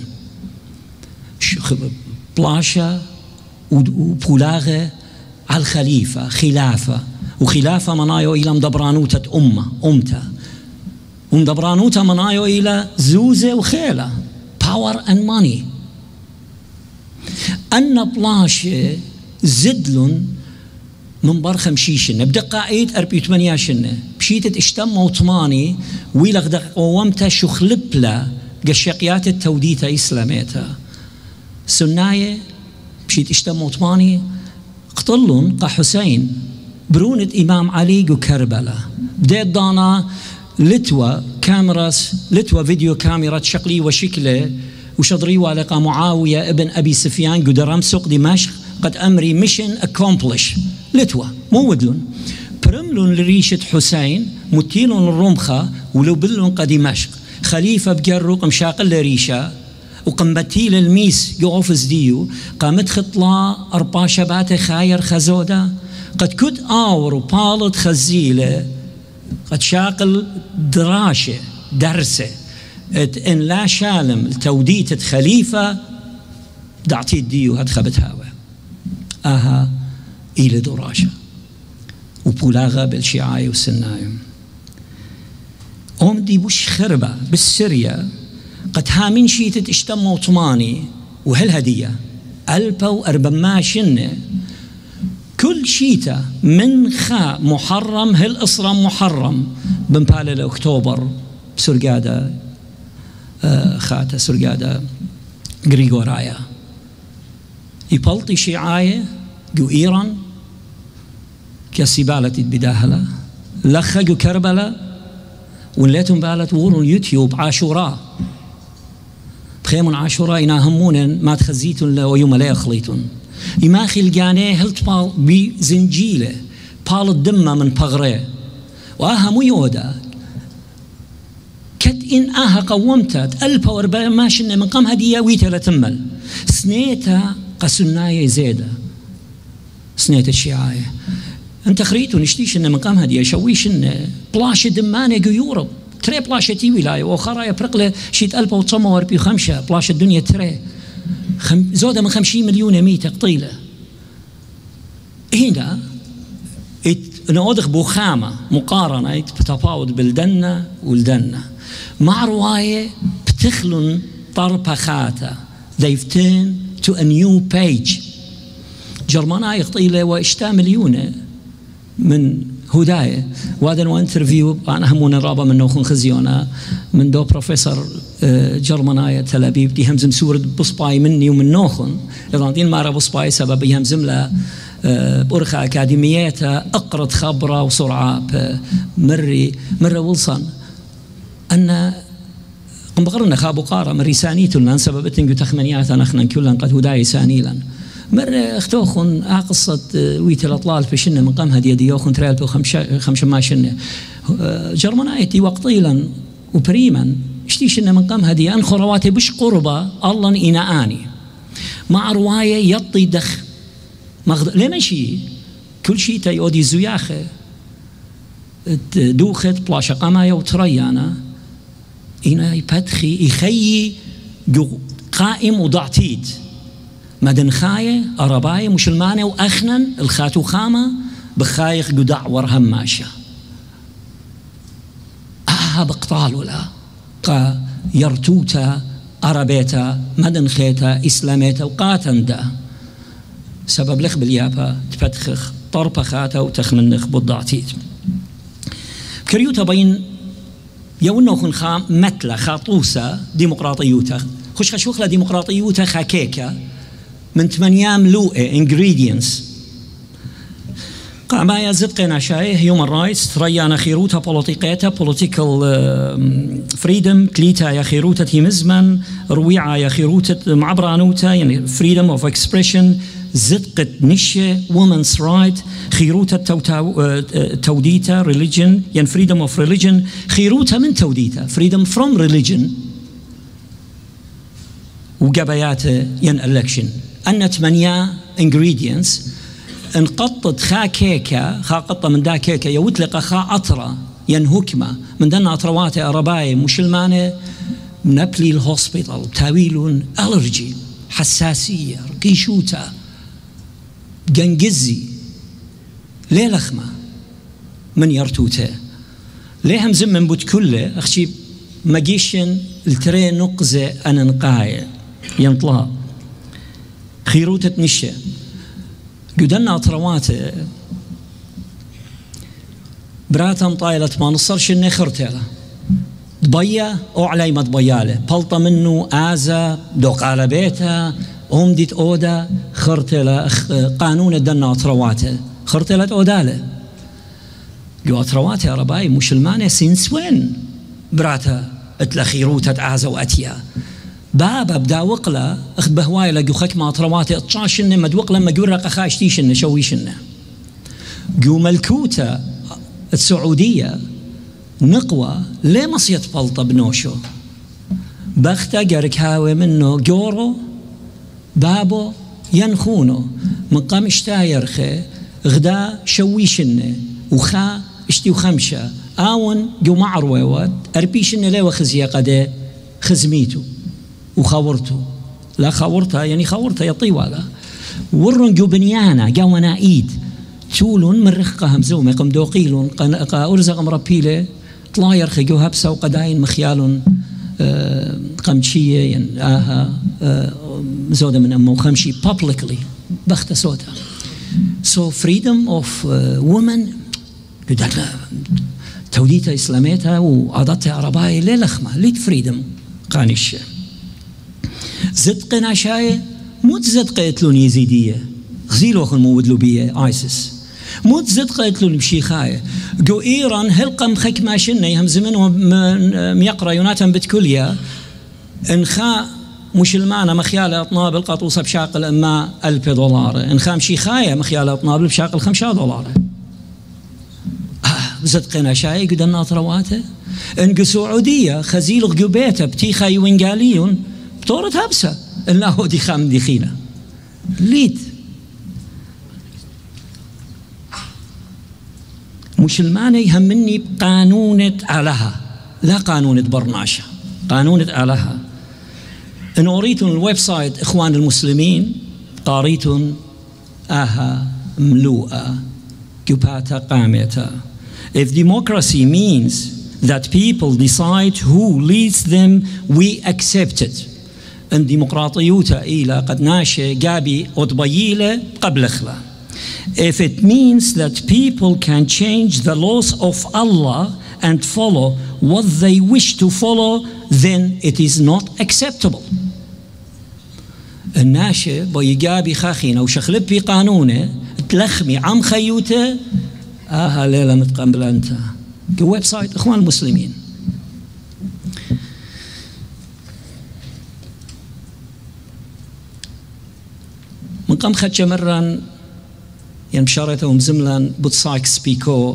بلاشا وبولاغة على الخليفة خلافة وخلافة منايو إلى مدبرانوتة أمته ومدبرانوتة منايو إلى زوزة وخيلة power and money أن بلاشة زدلن من برخم شيشنة بدقائد 48 شنة بشيتت اشتم وطماني ويلغدق قوامتا شخلبلا قشقيات التوديتا إسلاميتا سناية بشيت اشتم وطماني قتلون قا حسين برونة إمام علي وكربلا بديت دانا لتوا كاميرا فيديو كاميرا شقلي وشكله وشضري ولقى معاوية ابن أبي سفيان قدرام سوق دمشق قد أمري ميشن أكومبلش لتوا مو ودلون برملون لريشة حسين متيلون الرمخة ولو بلون قد دمشق خليفة بجروق مشاقل لريشة وقمبتيل الميس يوفز ديو قامت خطلة أربع شبات خاير خزودة قد كد آور وبالط خزيلة قد شاقل دراشة درسة إن لا شالم توديت خليفة دعتي ديو هاد خبت هاوى آها إلى دراشة وبولاغة بالشيعاي والسنايم دي بوش خربة بالسرية قد هامين شيتت اشتم عثماني وهالهدية ألبا وأربما شنة كل شيتا من خا محرم هالإصرام محرم بمبالة أكتوبر سرقادة خاتا سرقادة غريغورايا يبلطي شيعاية جو إيران كسيبالة بداهلة لخجو كربلاء وليتهم بالت ورون يوتيوب عاشوراء بخيمون عاشوراء يناهمون ما تخزيتون ويوم لا يخليتون يماخي الجانيه هلت بال بزنجيله بال الدمة من بغري وآها ميودا كت إن آها قومتت ألبا وربا ماشن من قام هدية ويتا لتمل سنيتا قسناية زيادة سنيتا الشيعاية انت خريتو نشتيش ان مقام هديه شويش ان بلاشه دمانه جو يوروب تري بلاشه تي ولايه واخرى يبرقله شيت 1945 بلاشه الدنيا تري زوده من 50 مليون ميته قطيله هنا نوضخ بوخامه مقارنه بتفاوض بالدنه والدنه مع روايه بتخلن طربخاته they've turned to a new page جرماناي قطيله واشتا مليونه من هداية وهذا نو انترفيو أنا همون الرابع من نوخن خزيونا من دو بروفيسور جرماناية تل أبيب دي همزم سورة بصباي مني ومن نوخن إذا ما رأى بصباي سبب يهمزم له بأرخى أكاديمياتها أقرض خبرة وسرعة مرة ولصن أن قم بقرنا خابو قارة من رسانيتنا سبب تنجو تخمنيات نحن كلنا قد هداية سانيلا مرة اختوخن قصة ويت الأطلال في شنة من قام هدي يوخن تريالتو خمسة ما شنة جرمانايتي وقتيلا وبريما اشتي شنة من قام هدي أن خرواتي بش قربة الله إنااني مع رواية يطي دخ لما شيء كل شيء تيودي زياخة دوخت بلاشة قماية وتريانا إنا يبتخي يخيي قائم وضعتيد مدن خاية أرباية مسلمانة وأخنن الخاتو خامة بخايخ قدع ورهم ماشا بقطال ولا قا يرتوتا أربيتا مدن خيتا إسلاميتا وقاتن دا سبب لخ باليابا تفتخخ طربخاتا وتخمنخ بالضعتيد كريوتا بين يونو خن خام متلا خاطوسة ديمقراطيوتا خش خشوخ ديمقراطيوتا خاكيكا من 8 ملوءة ingredients قامايا زدقنا شايه human rights تريانا خيروتا بوليتيقيتا political freedom تليتا يا خيروتا تيمزمن رويعة يا خيروتا معبرانوتا يعني freedom of expression زدقت نشة women's right خيروتا توديتا religion يعني freedom of religion خيروتا من توديتا freedom from religion وقبيات ين election أن 8 ingredients انقطت خا كيكا خا قطة من دا كيكا يوتلق خا عطرة ين هكمة من دنا عطرواتي أرباي مسلمانة نبلي الهوسبيتال تاويلون ألرجي حساسية قيشوتا جنجزي ليه لخمة من يرتوته ليه هم زمن بوت كله أخشي مجيشن الترين نقزة أنا نقاية ينطلع خيروتة نشة قدنا أطروات براتم طايلة ما نصرش إني خرتها ضبيا أو علي ما ضبياله بلطة منه آزا دوق على بيتها ديت أودا خرتها قانون الدنا أطرواته خرتها أوداله جو أطرواته رباي مسلمانة سينس وين براتا اتلا خيروتة آزا وأتيا بابا بدا وقله اخذ بهواي لقو خك ما طرواتي اطشاشن ما دوقله ما جورق خاشتيشن شويشن جو ملكوته السعوديه نقوى ليه مصيت فلطه بنوشو بخته قرك هاوي منه جورو بابو ينخونه من قام اشتايرخه غدا شويشن وخا اشتي وخمشه آون جو معروات أربيشن ليه وخزيه قده خزميتو وخاورته لا خاورتها يعني خاورتها يا طيوالة ورن جو بنيانا جو نايد تولون من رخقة همزوم يقوم دوقيلون قا أرزق مربيله طلاير خيجو هبسة وقداين مخيالون قمشية يعني زودة من أمه وخمشي publicly بخت سودا so freedom of women قدرت توديتها إسلاميتها وعضتها عرباية ليه لخمة ليه فريدم قانش زدقنا شاية مو تزدق قتلون يزيدية غزيلو أخو المودلو بيه آيسس مو تزدق قتلون بشيخاية جو إيران هلقم خك ماشنة يهم زمنه ميقرأ يوناتن بتكوليا انخاء مسلمانة مخيالة أطناب القطوصة بشاقل أما $1000 انخاء مشيخاية مخيالة أطناب بشاقل $5 زدقنا شاي قدنا طرواته انق سعودية خزيل قبيته بتيخاي وينقاليون بطورة هبسة إلا هو دي خام دي خينا ليد مسلمانة يهمني بقانونة علىها لا قانونة برناشة قانونة علىها إن أريتون الويب سايت إخوان المسلمين قاريتون ملوءة كباتا قامتا. If democracy means that people decide who leads them, we accept it. ان ديمقراطيوتا إلى قد ناشئ قابي أطبيلة قبل خلا. If it means that people can change the laws of Allah and follow what they wish to follow, then it is not acceptable. الناشئ بيقابي خاخينه وشخلب في قانونه تلخمي عم خيوته ليلة متقبلة أنت كويب سايت إخوان المسلمين. من قام خدش مرة ينشرتهم زملا بوتسايك سبيكو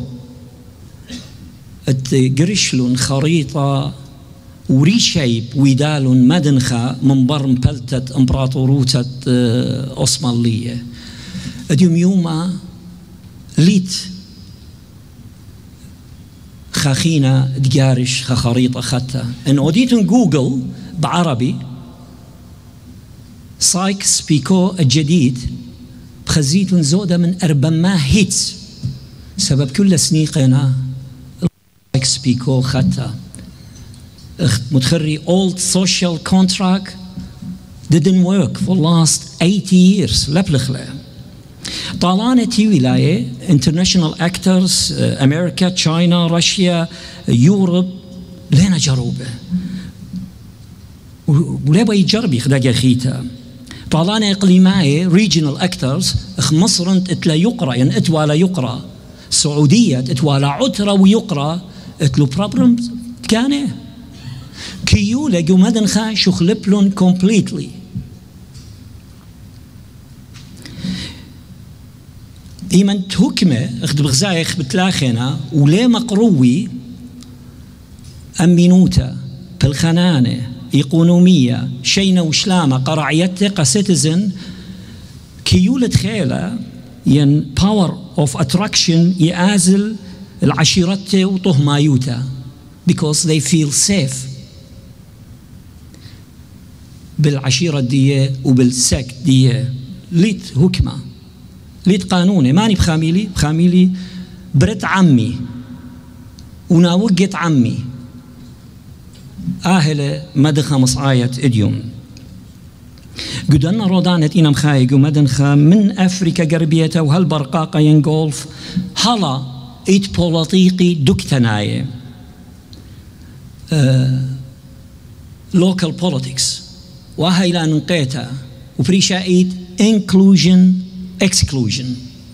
قرشلون خريطة وريشيب ويدالون مدنخة من برم بلتة امبراطوروتة أوسمالية اديوم يوما ليت خاخينا دقارش خريطة خطة ان اوديتون جوجل بعربي سايك سبيكو الجديد بخزيتون زودة من 400 هيتس سبب كل سنيقنا سايك سبيكو خطة متخري old social contract didn't work for last 80 years لبلخله طالانتي ولاية international actors أمريكا تشاينا روسيا يوروب لنا جروبه ولا بيجربي خداجة خيتا طالانة إقليمية regional actors مصر اتلا يقرأ يعني اتوالا يقرأ السعودية اتوالا عترة ويقرأ اتلو problems كانه كيو لقوا مدنخا شخلبلون completely إيمان تهكمة اخد بغزايخ بتلاخنا وليه مقروي أمينوتا بالخنانة إيقونومية شينا وشلامة قرعيته كسيتيزن كيولة خيلة ين power of attraction يأزل العشيرته وطهمايوتا because they feel safe بالعشيرة دي وبالسك دي ليت هكمة ليت قانوني ماني بخاميلي برت عمي وناوقت عمي آهلة مدخة مصعاية إديوم قدنا رودانة إنا مخايق ومدنخة من أفريكا قربية وهالبرقاقة ينقولف هلا إيت بوليطيقي دكتناية local politics وهاي لا ننقيتها وبريشا إيت inclusion exclusion.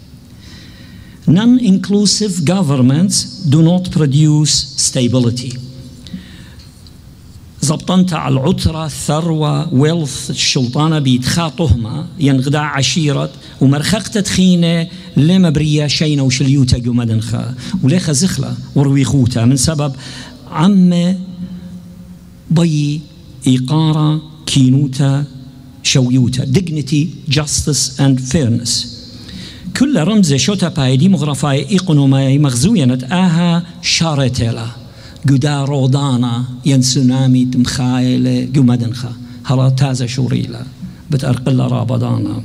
Non-inclusive governments do not produce stability. زبطنت على العترة الثروة ويلث الشلطانة بيتخاطهما ينغدا عشيرة ومرخق تدخينة لما بريا شينا وشليوتا جمدنخا وليخا زخلة ورويخوتا من سبب عم بي إيقارة كينوتا شويوتا dignity, justice and fairness. كل رمز شوتا باي ديموغرافاي إيقونوماي مغزوينت آها شارتيلا قدا رودانا ينسونامي تمخايل جمدنخا هلا تازا شوريلا بتأرقل رابضانا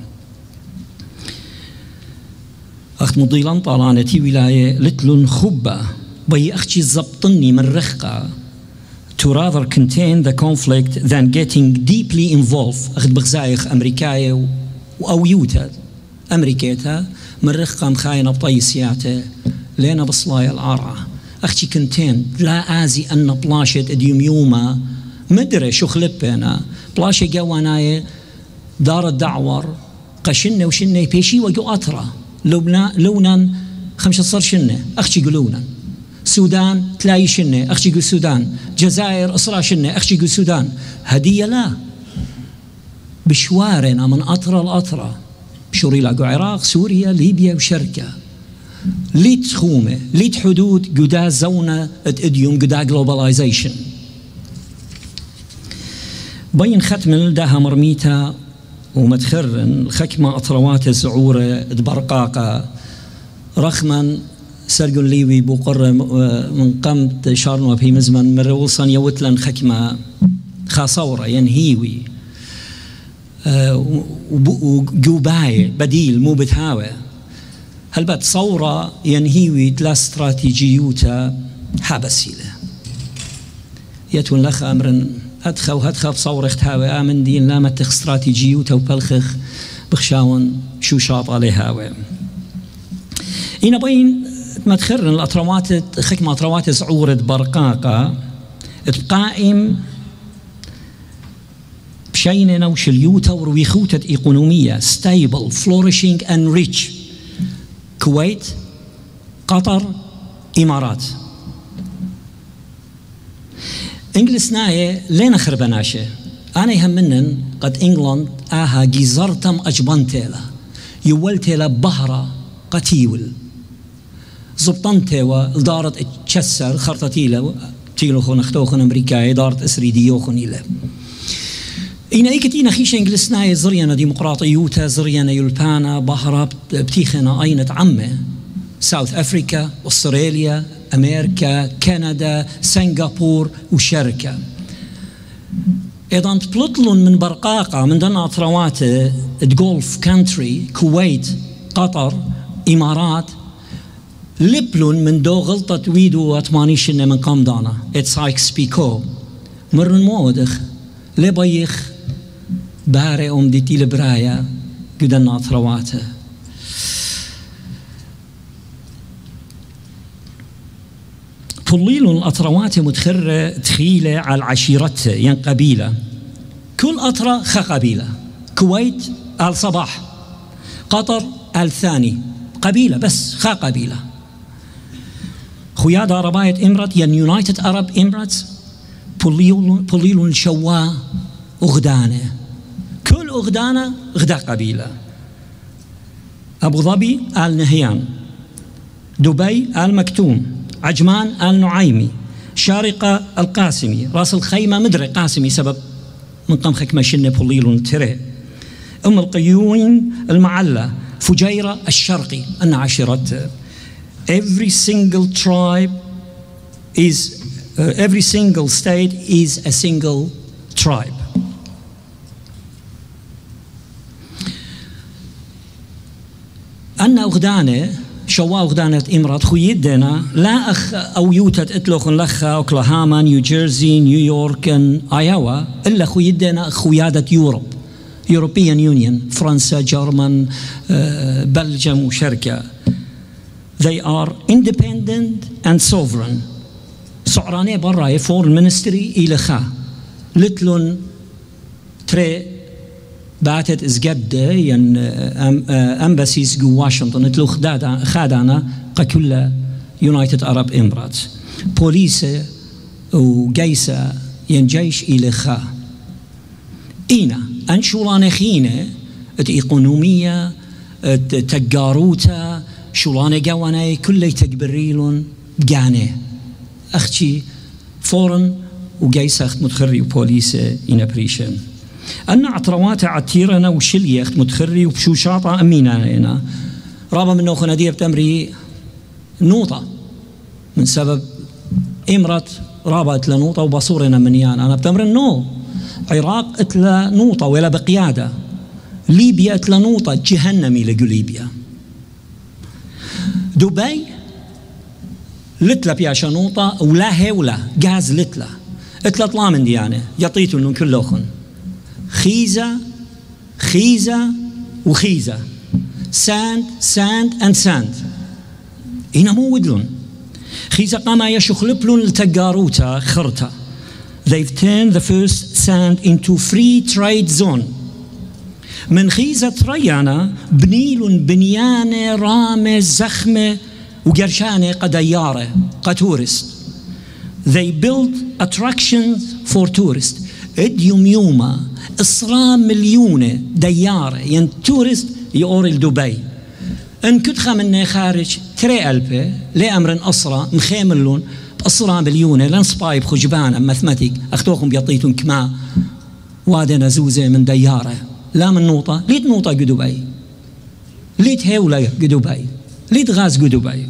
أخت مضيلان طالانتي ولاية لتلون خبة بي أختي زبطني من رخقة to rather contain the conflict than getting deeply involved أخت بغزايخ أمريكاية أو يوتا أمريكيتا من رخقة مخاينة بطيسياته لينا بصلايا العرعة أختي كنتين لا آزي أن بلاشت أديوم يوما مدري شو خلبنا بلاشة جواناي دار الدعور قشنة وشنة بيشي وجو أطرة لونا 15 شنة أختي قلونا سودان تلاقي شنة أختي قل سودان جزائر أسرى شنة أختي قل سودان هدية لا بشوارنا من أطرة لأطرة بشوري لاقو عراق سوريا ليبيا وشركة ليت خومة ليت حدود قدا زونة اديوم قدا globalization بين ختم لداها مرميتا ومتخرن الخكمة أطروات الزعورة دبرقاقة رخما سرقون ليوي بقرة من قمت شارنوا في مزمن مروصان يوتلن خكمة خاصورة ينهيوي وجوباي بديل مو بتهاوي هل بات صورة ينهيوي تلا استراتيجيوتا حابسيلة يتون لخ أمرن هدخا وهدخا بصورة اختهاوي آمن دين لا متخ استراتيجيوتا وبلخخ بخشاون شو شاط عليها هاوي إنا بين متخرن الأطروات خكمة أطروات زعورة برقاقة تقائم بشيننا وشليوتا ورويخوتة إيقونومية stable flourishing and rich كويت قطر إمارات إنجلس ناية لين خربناشة أنا يهمنن قد إنجلند آها جيزرتم أجبانتيلا يولتيلا بهرة قتيول زبطنتيوا دارت تشسر خرطتيلا تيلو خون اختوخن أمريكاي دارت إسريديوخن إلى إنا إيكتينا خيش إنجلس ناية زريانا ديمقراطيوتا زريانا يلبانا بهرة بتيخنا أين عمه ساوث أفريكا أستراليا أمريكا كندا سنغافور وشركة إذا تبلطلون من برقاقة من دنا أطروات الجولف كانتري كويت قطر إمارات لبلون من دو غلطة ويدو أتمانيشنا من قام دانا إتسايكس بيكو مرن مودخ لبايخ باري ديتي لبرايا قدنا أطرواته طليل الأطروات متخرة تخيلة على عشيرته ين قبيلة كل أطرة قبيلة كويت آل صباح قطر آل ثاني قبيلة بس قبيلة خيادة رباية إمرات ين يونايتد أرب إمراتس طليل شوا أغدانة كل أغدانة غدا قبيلة أبو ظبي آل نهيان دبي آل مكتوم عجمان آل نعيمي شارقة القاسمي راس الخيمة مدري قاسمي سبب من قم خكمة شنة بوليلون تري أم القيوين المعلة فجيرة الشرقي أن عشيرته every single tribe is every single state is a single tribe أن أغدانة شوا أغدانة إمارات خويدنا لا أخ أو يوتت إتلوخن لخا أوكلاهاما نيوجيرسي نيويورك آيوا إلا خويدنا خويادة يوروب European Union فرنسا جرمن بلجيم وشركة they are independent and sovereign سعرانية برا فورن منستري إلى خا لتلون تري بعتت إزجدة ين أمباسيس جو واشنطن اتلو خادانا قكل يونايتد أرب إمارات بوليسة وجيسة ينجيش إلى خا إينا أنشولان خينة إيقونومية تجاروتا شولان جوانا كل تجبريلون جانه أختي فورن وجايس أخت متخري وبوليسة إنا بريشن أنا عطروات عتيرنا وشلي أخت متخري وبشو شاطة أمينا هنا رابا منه خنادير بتمري نوطة من سبب إمرت رابط لنوطة وبصورنا منيان أنا بتمر نو عراق اتلا نوطة ولا بقيادة ليبيا اتلا نوطة جهنمي لقو ليبيا دبي لتلا بياشا نوطة ولا هي ولا جاز لتلا اتلا طلا من ديانة يطيتوا لهم كلهم خيزة وخيزة ساند and sand هنا مو ودلون خيزة قاما يشخلبلون التجاروتا خرطة they've turned the first sand into free trade zone من خيزة ريانا بنيلون بنيانة رامة زخمة وقرشانة قديارة قتورست they built attractions for tourists اديوم يوما إصرام مليونة ديارة ين تورست يوري دبي إن كنت خامنة خارج تري ألبة لأمر أسرة مخيملون بأسرة مليونة لن سبايب خجبان ماثماتيك أختوكم بيطيتون كما وادنا زوزة من ديارة لا من نوطة ليت نوطة قدبي ليت هيولا قدبي ليت غاز قدبي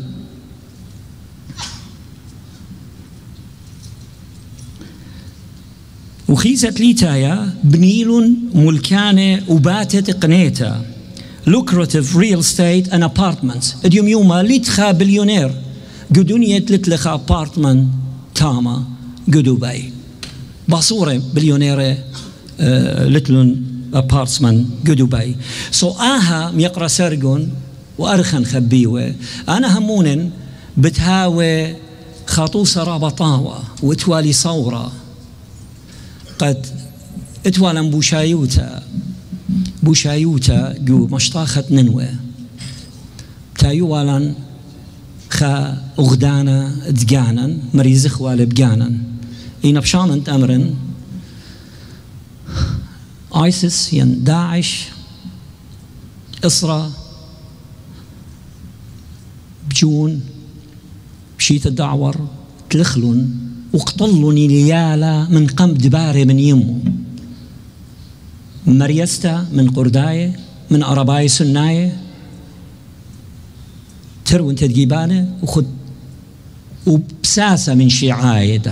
وخيزت ليتايا بنيلون ملكانة وباتت قنيتا lucrative real estate and apartments اليوم يوما ليتخا بليونير قدونية لتلخا apartment تاما قدوباي باصورة بليونيرة لتلون apartment قدوباي آها ميقرا سرقون وأرخن خبيوة أنا همونن بتهاوي خاطوسة رابطاوة وتوالي صورة قد اتوالن بوشايوتا جو مشطاخة ننوى تايوالن خا أغدانا دقانا مريزخ والبقانا إن بشان أمرن آيسيس ين داعش إسرا بجون بشيت الدعور تلخلون وقتلوني ليالا من قم دباري من يمو مريستا من قرداية من أرباي سناية ترون تدقيبانة وخد وبساسة من شيعاية دا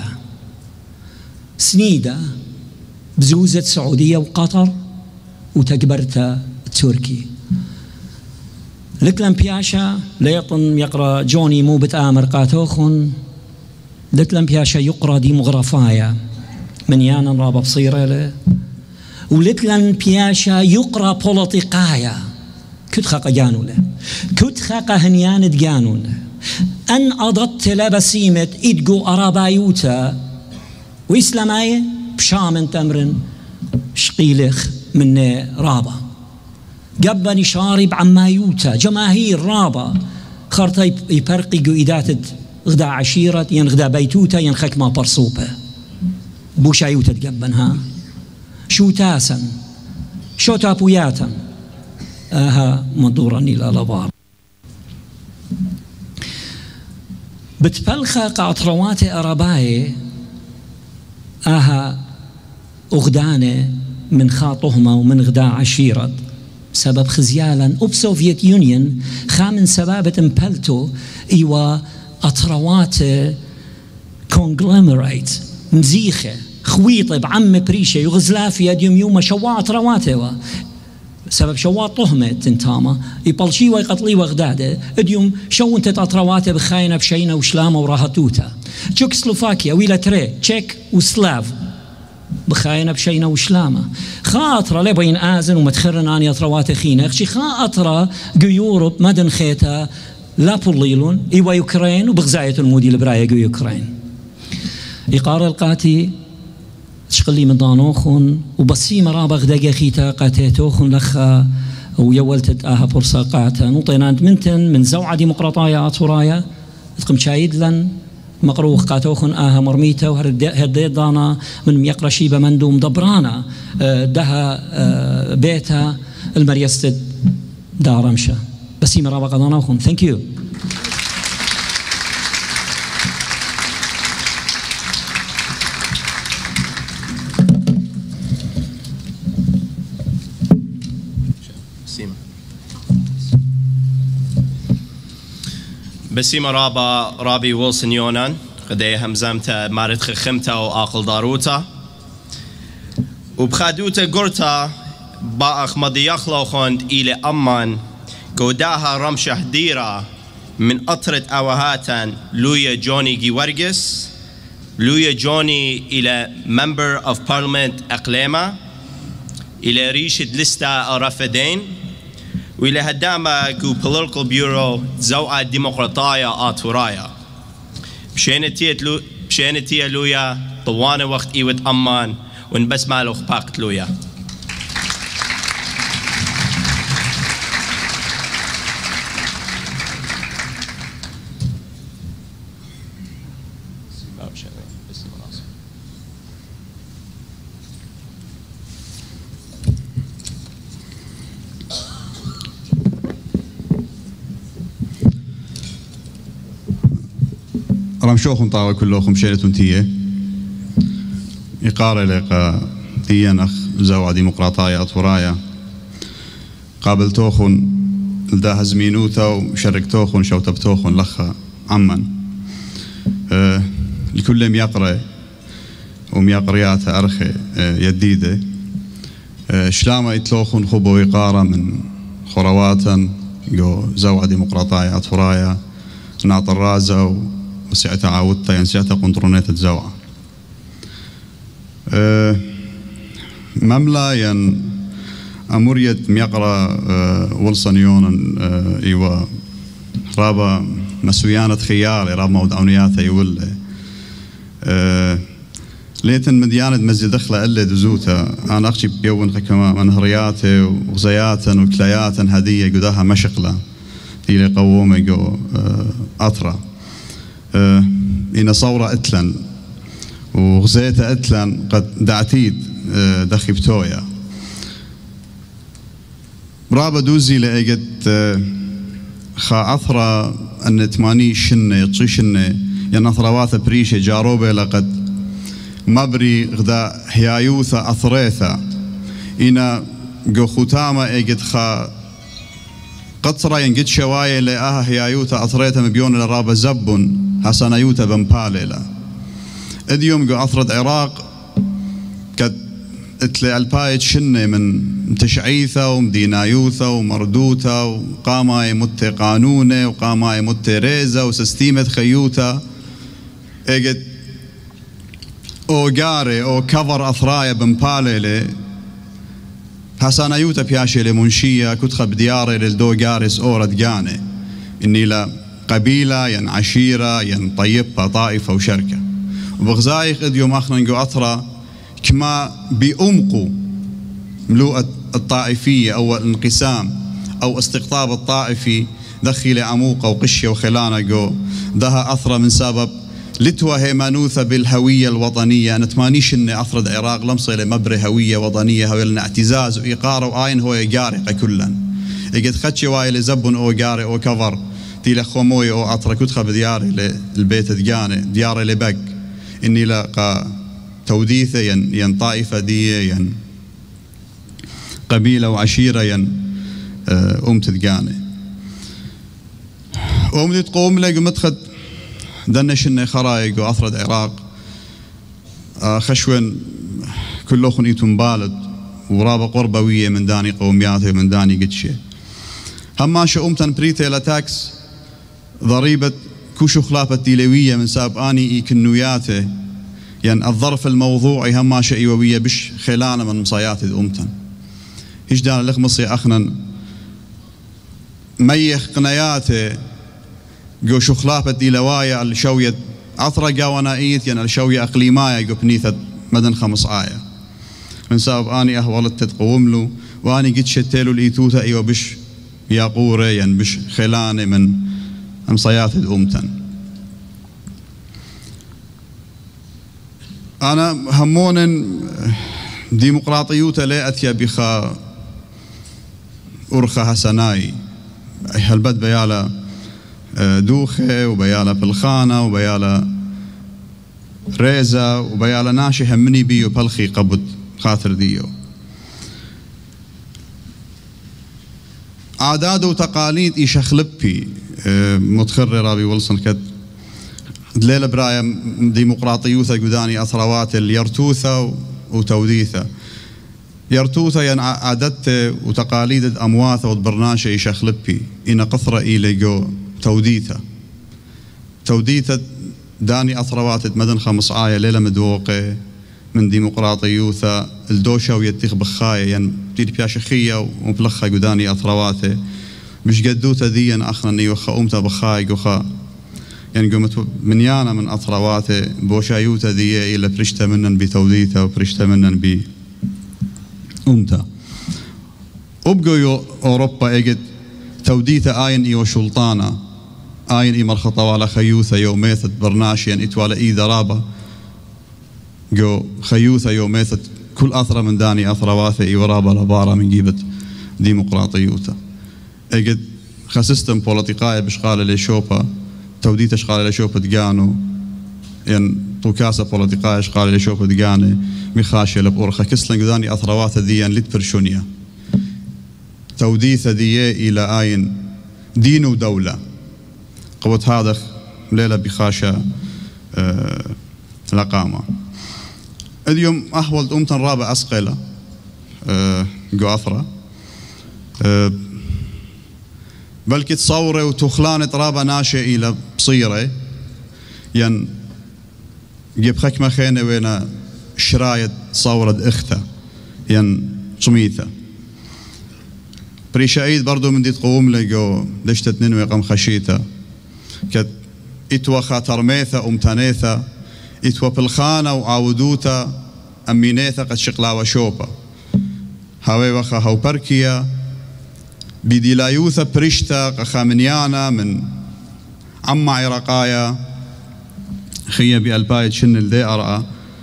سنيدة بزوزة سعودية وقطر وتكبرتا تركي لكلم بياشا ليطن يقرأ جوني مو بتآمر قاتوخن لكلم بياشا يقرأ ديموغرافايا من يانا رابا بصيرة له ولكلن بياشا يقرأ بوليتيقايا كنت خاقة جانولة كنت خاقة هنيانة جانولة أن أضدت لبسيمة إدقو أرابايوتا وإسلاماية بشامن تمرن شقيلخ من رابا قبني شارب عمايوتا جماهير رابا خرطة يبرقي قويدات غدا عشيرة ينغدا بيتوتا ينخك ما برصوبة بوشايوتا تقبنها شو تاسا شو تابوياتا آها مدوراني لالبار بتبلخا قاطروات أراباي آها أغدانة من خاطهما ومن غدا عشيرة سبب خزيالا وبسوفيت يونيون خامن سبابة امبلتو إيوا أطروات كونغلوميريت مزيخة خويطة بعم بريشة يغزلافيا ديوم يوم شواط رواتوا سبب شواط طهمة تنتاما يبلشي ويقتلي وغدادة ديوم شو انت تطرواتة بخاينة بشينة وشلامة وراهتوتا تشيكوسلوفاكيا ويلا تري تشيك وسلاف بخاينة بشينة وشلامة خاطرة لبين آزن ومتخرن عن يطروات خينة خشي خاطرة جو يوروب مدن خيتا لا بوليلون إيوا يوكرين وبغزاية المودي البراية جو يوكرين إقارة القاتي تشقلي من دانوخون وبسيمة رابغ دقا خيتا قاتيتوخون لخا ويولتت آها برصا قاتا نطيناند منتن من زوعة ديمقراطايا أطورايا تقم شايد لن مقروخ قاتوخن آها مرميتا وهردي دانا من ميقرا شيبا مندوم دبرانا دها بيتا المريستد دارمشا بسيمة رابا قدانا وخن. Thank you. بسيمة رابي ويلسون يونان قدي همزمتا مارد خمتا وآقل داروتا وبخادوتا قرتا باخ مضيخلو خوند إلى أمان قوداها رمشة هديرة من أطرة أوهاتا لويا جوني جيورجس لويا جوني إلى Member of Parliament أقليمة إلى ريشد لستا رفدين وإلى هدامة كو Political Bureau زوء الديمقراطية آتورايا بشينتي لويا طوانا وقت إيوة أمان ونبس مالو خباقت لويا. رمشوخن طاوة كلوخم شيلتون تيه إقارة لقى تيان أخ زوعة ديمقراطية أطورايا قابلتوخن لداها زمينوتا وشاركتوخن شوتبتوخن لخا عمان الكل ميقرأ وميقريات أرخي يديدة شلاما يتلوخن خبو إقارة من خرواتا جو زوعة ديمقراطية أطورايا ناط الرازة وسعتها عاودتها ينسعتها قنطرونية الزوعة مملا ين أموريت ميقرا ويلسون يونان إيوا رابا مسويانة خياري رابا مودعونياتها يولي ليتن مديانة مزي دخلة إلا دزوتا أنا أخشي بيون كما منهرياتي وغزياتا وكلاياتا هدية قداها مشقلة إلى قوومة جو أطرا إن صورة أتلن وغزيتها أتلن قد دعتيد دخي بتويا رابا دوزي لأجد خا أثرى أن تماني شنة يطشنة ينثروات بريشة جاروبة لقد مبري غدا هيايوثا أثريثا إنا جو ختامة أجد خا قطرة ينجد شواية لأها هيايوثا أثريثا مبيون لرابا زبون حسنايوثا بمباليلا اديوم جو أثرد عراق كد اتلي البايت شنة من تشعيثة ومدينايوثة ومردوثة وقاماي مت قانونة وقاماي مت ريزة وسستيمة خيوثة اجد او جاري او كفر اثرايا بمباليلي حسنايوثة بياشي لمنشية كتخة بدياري للدو جارس اورد جاني اني لا قبيلة ين عشيرة ين طيبة طائفة وشركة وبغزايق اديوم اخنا نجو اثرى كما بأمقوا ملوءة الطائفية أو الانقسام أو استقطاب الطائفي دخل عموقة وقشة وخلانة جو دها أثرى من سبب لتوى هيمانوثة بالهوية الوطنية أنا تمانيش إن أثرد عراق لمصي لمبري هوية وطنية هوية اعتزاز وإقارة وآين هو يقارق كلا يقد خدشي واي لزبن أو قاري أو كفر تيلي خوموي أو أثرى كتخة بدياري البيت دياني دياري لبق إني لقى توديثة ين طائفة دي ين قبيلة وعشيرة ين تدقاني دي تقوم لقى مدخد دنشن خرايق وأثرد عراق خشون كلوخن إيتم بالد ورابة قربوية من داني قومياته من داني قدشي هماشا أمتن بريتي لتاكس ضريبة كوشو خلافة ديلوية من ساب آني إيكنوياته يعني الظرف الموضوعي هم شيء ويا بش خلانه من مصايات الأمتن هيش دان لك مصي أخنا ميخ قناياته جو شخلافة دي لوايا الشوية عطرة جوانائيت يعني الشوية أقليمايا جو بنيثة مدن 5 آية من سبب آني أهولت تتقوم له وآني قد شتيلو الإيتوثة أيوة بش ياقورة يعني بش خلانه من مصايات الأمتن أنا همون ديمقراطيوتا لا أتيا بخا أرخى هسناي هالبد بيالا دوخة وبيالا بالخانة وبيالا ريزة وبيالا ناشي همني بيو بلخي قبض خاطر ديو عادات وتقاليد يشخلبي متخرر رابي ويلسون كد دليل برايا ديمقراطيوثا قداني أثروات اليرتوثا وتوديثا يرتوثا ين عادات وتقاليد أمواثا وبرناشة يشخلبي إن قثرة إلي جو توديثا داني أثروات مدن 5 آية ليلة مدوقة من ديمقراطيوثا الدوشة ويتيخ بخاية ين تيل بياشخية ومبلخة قداني أثرواته مش قدوتا ديا أخنني وخا أمتا بخاي وخا يعني قمت منيانا من أثرواته بوشايوتا ديا إلى برشتا منن بتوديثا وبرشتا منن بأمتا أبقوا أوروبا إجد توديثا آين إيو شلطانا آين إي مرخطا ولا خيوثا يوميثة برناشيا إتوالا إي ذرابا جو خيوثا يوميثة كل أثرة من داني أثرواته إي ورابا لبارا من جيبة ديمقراطيوتا اجد خسستم بوليتيقاية بشغالة لشوبا توديتا شغالة لشوبا دقانو ين طوكاسة بوليتيقاية شغالة لشوبا دقاني مخاشية لبورخة كسلن قداني أثرواته ديان لتبرشونيا توديثة دي إلى آين دين ودولة قوت هذا ليلة بخاشة لقامة اليوم أحول أمتن رابع أسقلة جو أثرة بلكي تصوري وتخلانة رابع ناشئ إلى بصيرة ين جيب خكمة خينة وين شرايط صورة إخته ين صميثة بريشايد برضو من دي تقوم لجو دشتت ننوي قم خشيته كت إتوا خاطر ميثة أمتانيثة إتوا بالخانة وعاودوتا أمينيثة قد شقلا وشوبا هاوي وخا هاو بركيا بديلايوثا بريشتا قخامنيانا من عما عراقايا خيا بألبايت شن الدي أرأى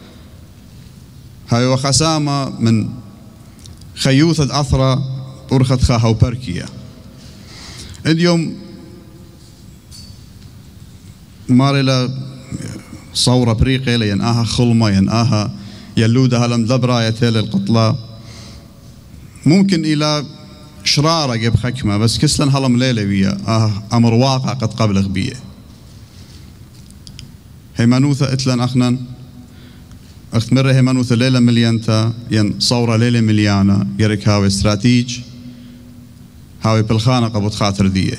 هاوي وخسامة من خيوثة أثرى أرخت خا هاو بركيا اليوم مارلا صورة بريقة لينآها خلمة ينآها يلودها لم دبرا يتيل القطلة ممكن إلى شرارة جيب خكمة بس كسلن هلم ليلة بيا أمر واقع قد قبل بيه هيمانوثة إتلن أخنن أخت مرة هيمانوثة ليلة مليانتا ين صورة ليلة مليانة يرك هاوي استراتيج هاوي بالخانة قبض خاطر ديه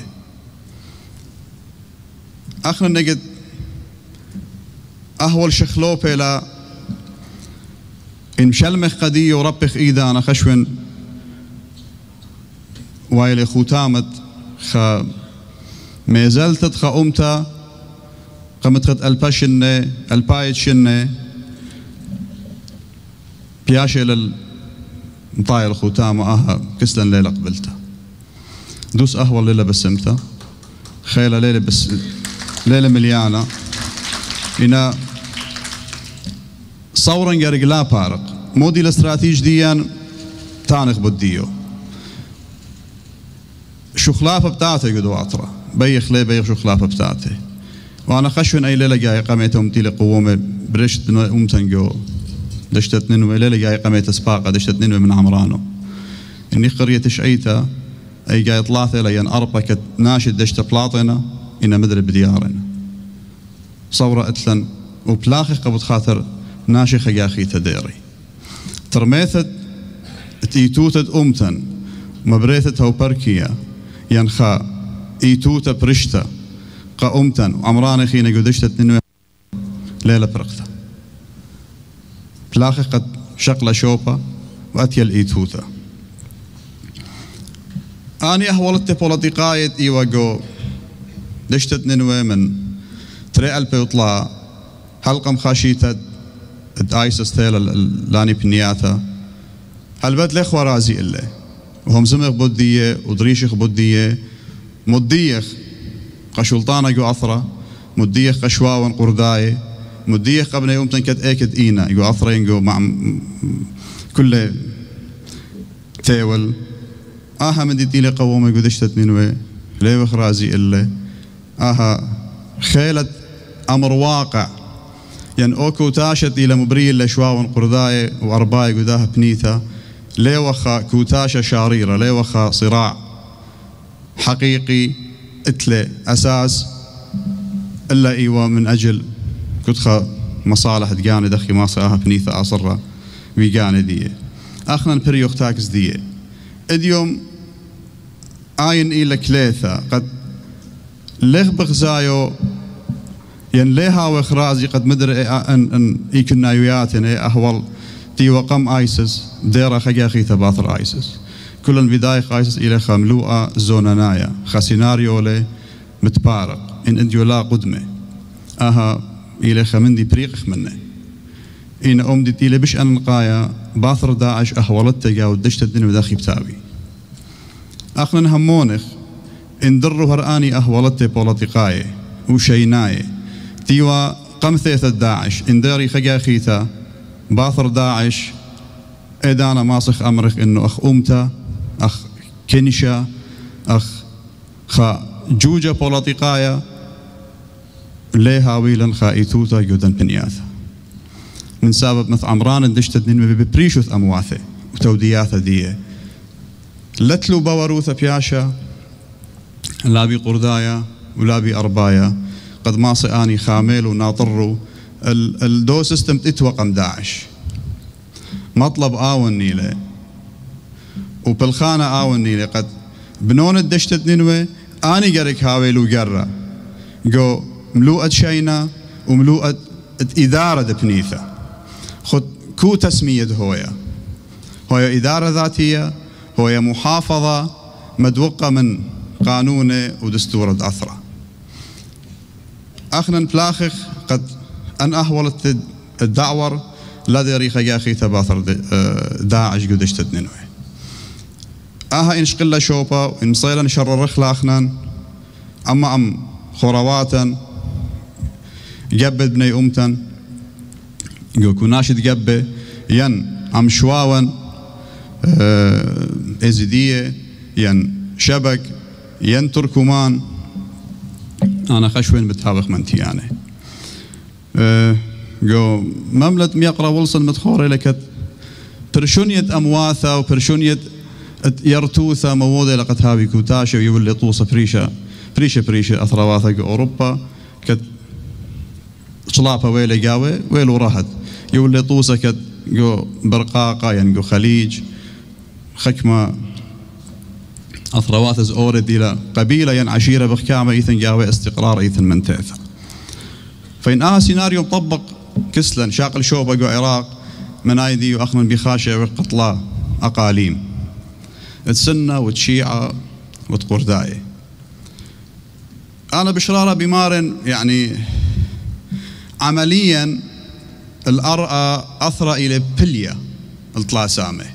أخنا نجد أهول شخلوبة لا إن شلمخ قدية وربخ إيدا أنا خشون وايلي خوتامت خا ميزلتت خا أمتا قمت خد الباشنة البايت شنة بياشي للمطايا الخوتامة كسلن ليلة قبلتها دوس أهول ليلة بسمتها خيلة ليلة بس ليلة مليانة إنا صورا يرق لا بارق مودي الاستراتيج ديان تانخ بديو شو خلافة بتاعته قدو عطرة بيخ لي بيخ شو خلافة بتاعته وانا خشون اي ليلة جاي قامت امتي لقوومة برشت امتنجو دشتت ننوي ليلة جاي قامت سباقة دشتت ننوي من عمرانو اني قرية شعيتا اي جاي طلاثة لين اربكت ناشد دشت بلاطنا إنا مدرب بديارنا صورة أتلن وبلاخي قبض خاطر ناشخة ياخي تديري ترميثت تيتوتت أمتن مبريثت هو بركيا ينخا إيتوتا برشتا قا أمتن وعمراني خينا قدشتت ننوي ليلة برقتا بلاخي قد شقلة شوبا وأتيا الإيتوتا أني أهولت بوليتيقاية إيواغو دشتت ننوي من تري ألبي وطلع حلقة مخاشيتا الآيسس تيلا لاني بنياتا هالبد ليخ ورازي إلي وهم زمغ بودية ودريشخ بودية مديخ قشولطانا جو أثرة مديخ قشواون قرداي مديه قبل يوم تنكت اكد اينا يقول اثرين جو مع كل تاول من دي تيلي قومه يقول دشتت نينوي ليه بخرازي الا خيلت امر واقع يعني اوكو تاشت الى مبريل لشواون قرداي وارباي قداها بنيثا ليه وخا كوتاشا شاريره ليه وخا صراع حقيقي اتله اساس الا ايوه من اجل كتخا مصالح دقاني دخي ما صاها بنيثا اصره ويقاني دي اخنا بريوخ تاكس دي اديوم آين إلى كليثة قد ليه بغزايو ين ليها وإخرازي قد مدر أن إيكنا يوياتنا أهول تي وقم آيسس ديرا خجاخي تباثر آيسس كل بداية آيسس إلى خملوءة زونانايا خسيناريو لي متبارق إن أديو لا قدمة إلى خمندي بريق منه إن أمدت إلى بش أن نقايا باثر داعش أهولت تجاو دشت الدين وداخي بتابي أخنا همونخ إن درو هرآني أهولت بولاتيقاي وشيناي تيوا قمثيث داعش إن داري خجاخيتا باثر داعش إدانا ماسخ أمرخ إنه أخ أمتا أخ كنشا أخ خا جوجا بولاتيقايا ليها ويلن خائتوتا يودن بنياثا من سبب مثل عمران دشت الدين ببريشوث أمواثه وتودياثه ديه لتلو بوروث بياشا لا بي قردايا ولا بي أربايا قد ما صياني خامل وناطروا الدو سيستم تتوقم داعش مطلب آون نيلة وبالخانة آون نيلة قد بنون الدشت نينوي آني قرك هاويل وقرة جو ملوءة شينا وملوءة إدارة دبنيثة خد كو تسمية هويا إدارة ذاتية هويا محافظة مدوقة من قانون ودستور أثرة أخنا بلاخخ قد أن أهولت الدعور لدي ريخ ياخي تباثر داعش قدشت نينوي إنش قلة شوبا وإن صيلا نشرر رخلا أخنا أما خرواتا جبت بني أمتا كوناشد جبه ين عم شواون ازديه ين شبك ين تركمان انا خشوين بتهابخ منتي يعني جو مملة ميقرا ولصن متخوري لكت برشونية امواثا وبرشونية يرتوثا موودة لقد هابي كوتاشا ويولي طوصة بريشة اثرواثا اوروبا كت شلابة ويلي جاوي ويلو رهد يولي طوسة كد جو برقاقة يعني جو خليج خكمة أثروات أورد إلى قبيلة ين عشيرة بخكامة إيثن جاوي استقرار إيثن من تأثر فإن سيناريو مطبق كسلا شاقل شوبة جو عراق منايدي وأخمن بخاشة وقطلة أقاليم تسنة وتشيعة وتقرداية أنا بشرارة بمارن يعني عمليا الأرأى أثرى إلى بلية الطلاسامة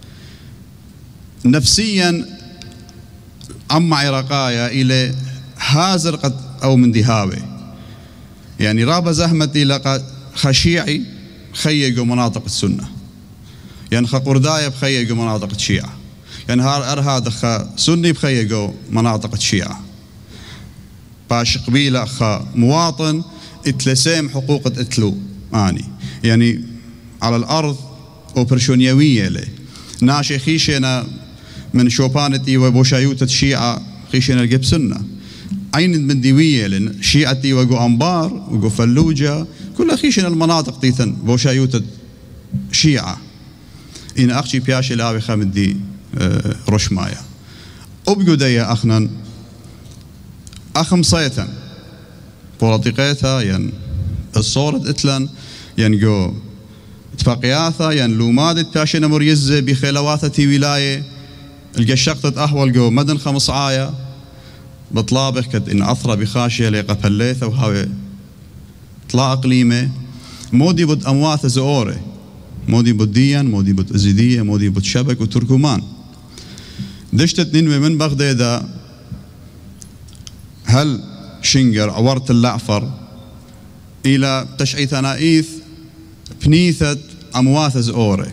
نفسيا عم عراقايا إلى هازر قد أو من دهاوي يعني رابا زهمتي لقد خشيعي خيقوا مناطق السنة يعني خقردايا بخيقوا مناطق الشيعة يعني هذا سني بخيقوا مناطق الشيعة باش قبيلة مواطن اتلسام حقوق اتلو يعني على الأرض أوبرشونيوية لي ناشي خيشنا من شوبانتي وبوشايوتة الشيعة خيشنا الجب سنة عين من ديوية لن شيعتي وقو أنبار وقو فلوجة كل خيشنا المناطق تيثن بوشايوتة شيعة إن أخشي بياشي لاوي خامدي رشمايا أبقو ديا أخنا أخم صيتا بولاتيقيتها ين الصورة اتلن ين جو اتفاقياثا ين لومادت باشينا مريزة بخيلواثة تي ولاية القشقتة أهول جو مدن 5 عاية بطلابك كد إن أثرى بخاشية لقفليثة وهاوي طلاء أقليمة مودي بود أمواث زؤورة مودي بود ديان مودي بود أزيدية مودي بود شبك وتركمان دشتت نينوي من بغداد هل شنجر عورت اللعفر إلى تشعيث نائث بنيثة أمواثز أوري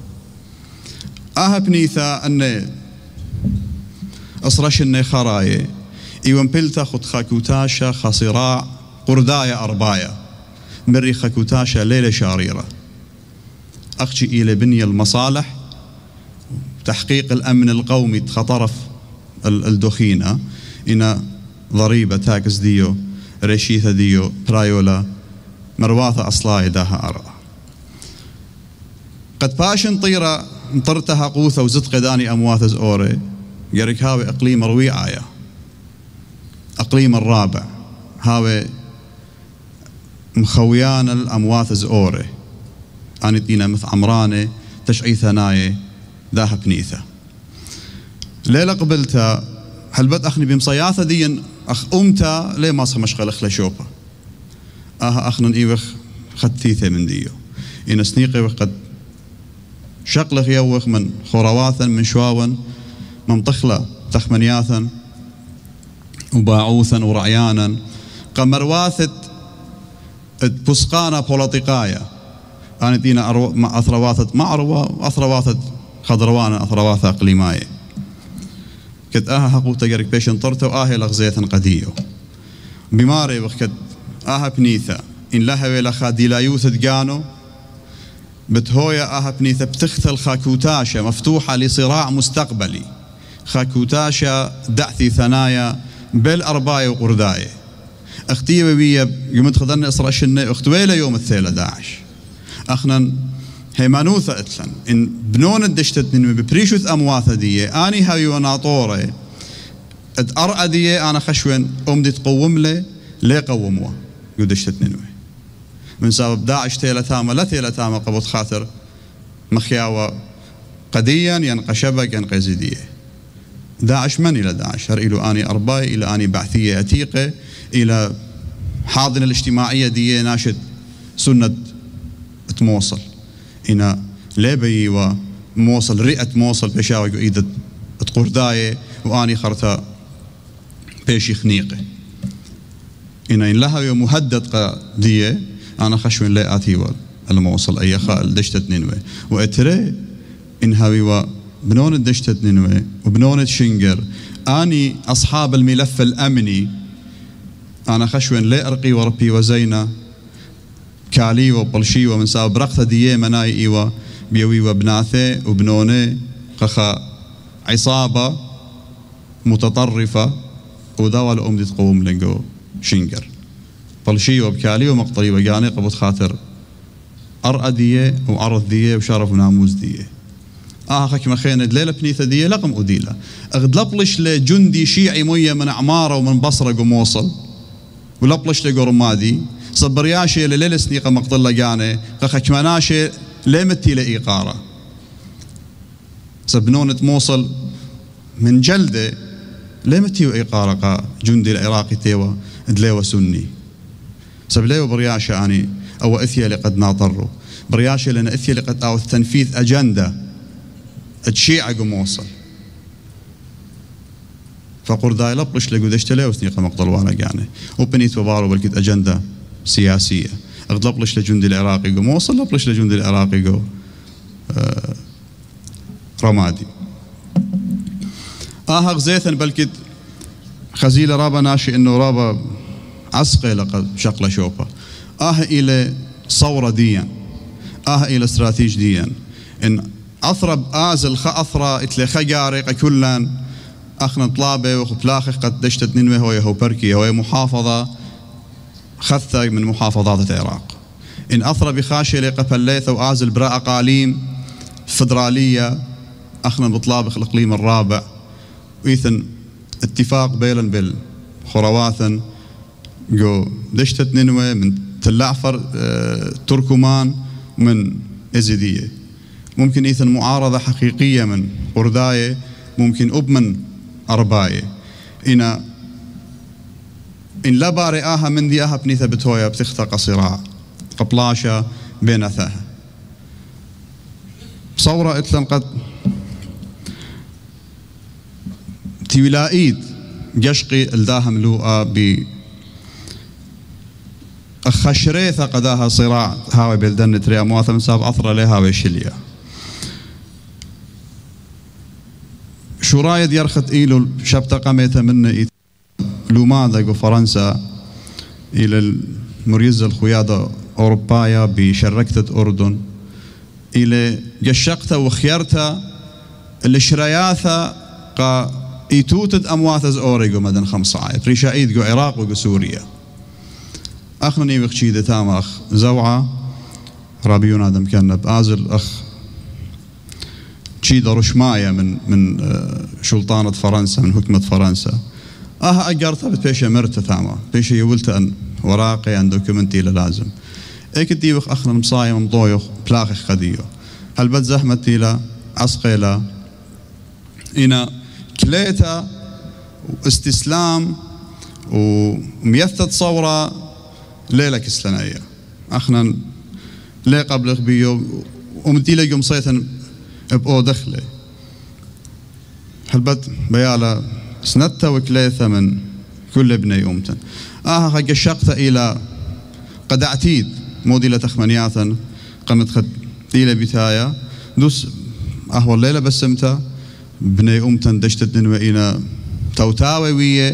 بنيثة أن أصرش الني خراي إيوان بلتا خد خاكوتاشا خصراع قردايا أربايا مري خاكوتاشا ليلة شاريرة أخشي إلى بني المصالح تحقيق الأمن القومي تخطرف الدخينة إن ضريبة تاكس ديو رشيثة ديو برايولا مرواثة أصلاي داها أرى قد باشن طيرة مطرتها قوثة وزد قداني أمواثز أوري يرك هاوي إقليم رويعايا أقليم الرابع هاوي مخويان الأمواثز أوري أنا دينا مث عمراني تشعيثة ناي ذاها بنيثة ليلة قبلتها هلبت أخني بمصياثة دي أخ أمتا ليه ما مشغل أخلا شوبة أخنا إيوخ خدثيثة من ديو إن سنيقي قد شقلخ يوخ من خرواثا من شواوا من طخلة تخمنياثا وباعوثا ورعيانا قمرواثة بسقانا بوليطيقايا أنا دينا أثرواثة معروة وأثرواثة خضروانا أثرواثة أقليماية كد حقوق تجارك بيشن طرته لغزيثا قديو بماري وكد بنيثة إن لها ولا خادي لا يوثد جانو بتهويا بنيثة بتختل خاكوتاشا مفتوحة لصراع مستقبلي خاكوتاشا دعثي ثنايا بالأرباية وقرداية اختي ويا يوم تخذنا إسراء شنة اختويلة يوم الثيلة داعش أخنا هيمانوثة إتلن إن بنون الدشتتنين ببريشوث أمواثة دي أني هاي وناطوري أرأى دي أنا خشوين أمدي تقوم لي قوموه يدشتتنين من سبب داعش تيلة ثامة لا تيلة ثامة قبض خاطر مخياوة قديا ينقشبك ينقزيدية داعش من إلى داعش هر إلى آني أرباي إلى آني بعثية عتيقة إلى حاضنة الاجتماعية دي ناشد سنة تموصل إنا ليبي وموصل رئة موصل بشاوي إيدة تقرداية وآني خرطة بيشي خنيقة إنا إن لها مهدد قدية أنا خشوين لا آتي الموصل أي خال دشتة نينوي وأتري إن هاوي بنون الدشتة نينوي وبنون شنجر أني أصحاب الملف الأمني أنا خشوين لا أرقي وربي وزينا كالي وبلشي ومن سبب رقثة ديه مناي إيوة بيوي وبناثي وبنوني خخا عصابة متطرفة ودول أمدي تقوم لنقو شنجر بلشي وبكالي ومقطري وقاني قبض خاطر أرأى ديه وعرض ديه وشرف وناموز ديه خاكي مخينا دليلة بنيثة ديه لقم أديلة أغدلبلش لجندي شيعي مية من عمارة ومن بصرة وموصل ولبلش لقرمادي صبرياشي لليل سنيقة مقتل لقاني قخكماناشي ليمتي لإيقارة سبنونة موصل من جلدة ليمتي وإيقارة جندي العراقي تيوى دليوة سني سبليوة برياشي أني أو إثيا لقد ناطروا برياشي لأن إثيا لقد أو تنفيذ أجندة تشيع موصل فقرداي لبلش لقودشت ليه وسنيقة مقتل وانا قاني وبنيت وبارو بالكد أجندة سياسية أغلبلش لجندي العراقي قو موصل لبلش لجندي العراقي قو رمادي غزيثا بلكد خزيلة رابا ناشي إنه رابا عسقي لقد شقلة شوبة إلى صورة ديا إلى استراتيج ديا إن أثرب آزل أثرى إتلي خجارق كلان أخنا طلابة وخبلاخي قد دشتت نينوي هو بركي هو محافظة خثة من محافظات العراق إن أثرى بخاشي لقفليثة وآزل براء أقاليم فدرالية أخنا بطلابخ الإقليم الرابع وإذن اتفاق بيلا بالخرواثن جو دشتت نينوي من تلعفر تركمان من إزيدية ممكن إذن معارضة حقيقية من قرداية ممكن من أرباية إن لا بارئاها من دياها بنيثة بتويا بتختق صراع قبلاشة بين أثاها صورة إتلن قد تولائيد جشقي الداها ملوءة خشريثة قداها صراع هاوي بلدن تريا مواثم ساب أثر لها وشليا شو رايد يرخت إيلو شبت قميته من لومادا فرنسا إلى المريز الخيادة أوروبايا بشركة أردن إلى جشقتها وخيرتها اللي شرياثة قا إيتوتد أمواثز أوريجو مدن 5 بريشا إيدجو عراق وجو سوريا أخني بخشيدة تام أخ زوعة رابيون آدم كان بآزل أخ تشيد رشماية من سلطانة فرنسا من حكمة فرنسا أجرتها بتبيشة مرتة ثامة بيشة يولت أن وراقي أن دوكيومنتي لازم إيك ديوخ أخنا مصايم مضويخ بلاخ خديو هل بد زحمتي لا عسقيلا إنا كليتا واستسلام وميثت صورة ليلة كسلانية أخنا ليه قبل بيو ومدي لي يوم صيتا بأو دخله هل بد بيالا سنتا وكليثة من كل ابني أمتن حق الشقت إلى قد اعتيد مودي لتخمنياتا قمت خد إلى بتايا دوس الليلة بسمتا بني أمتن دشتت نوئينا توتاوي ويا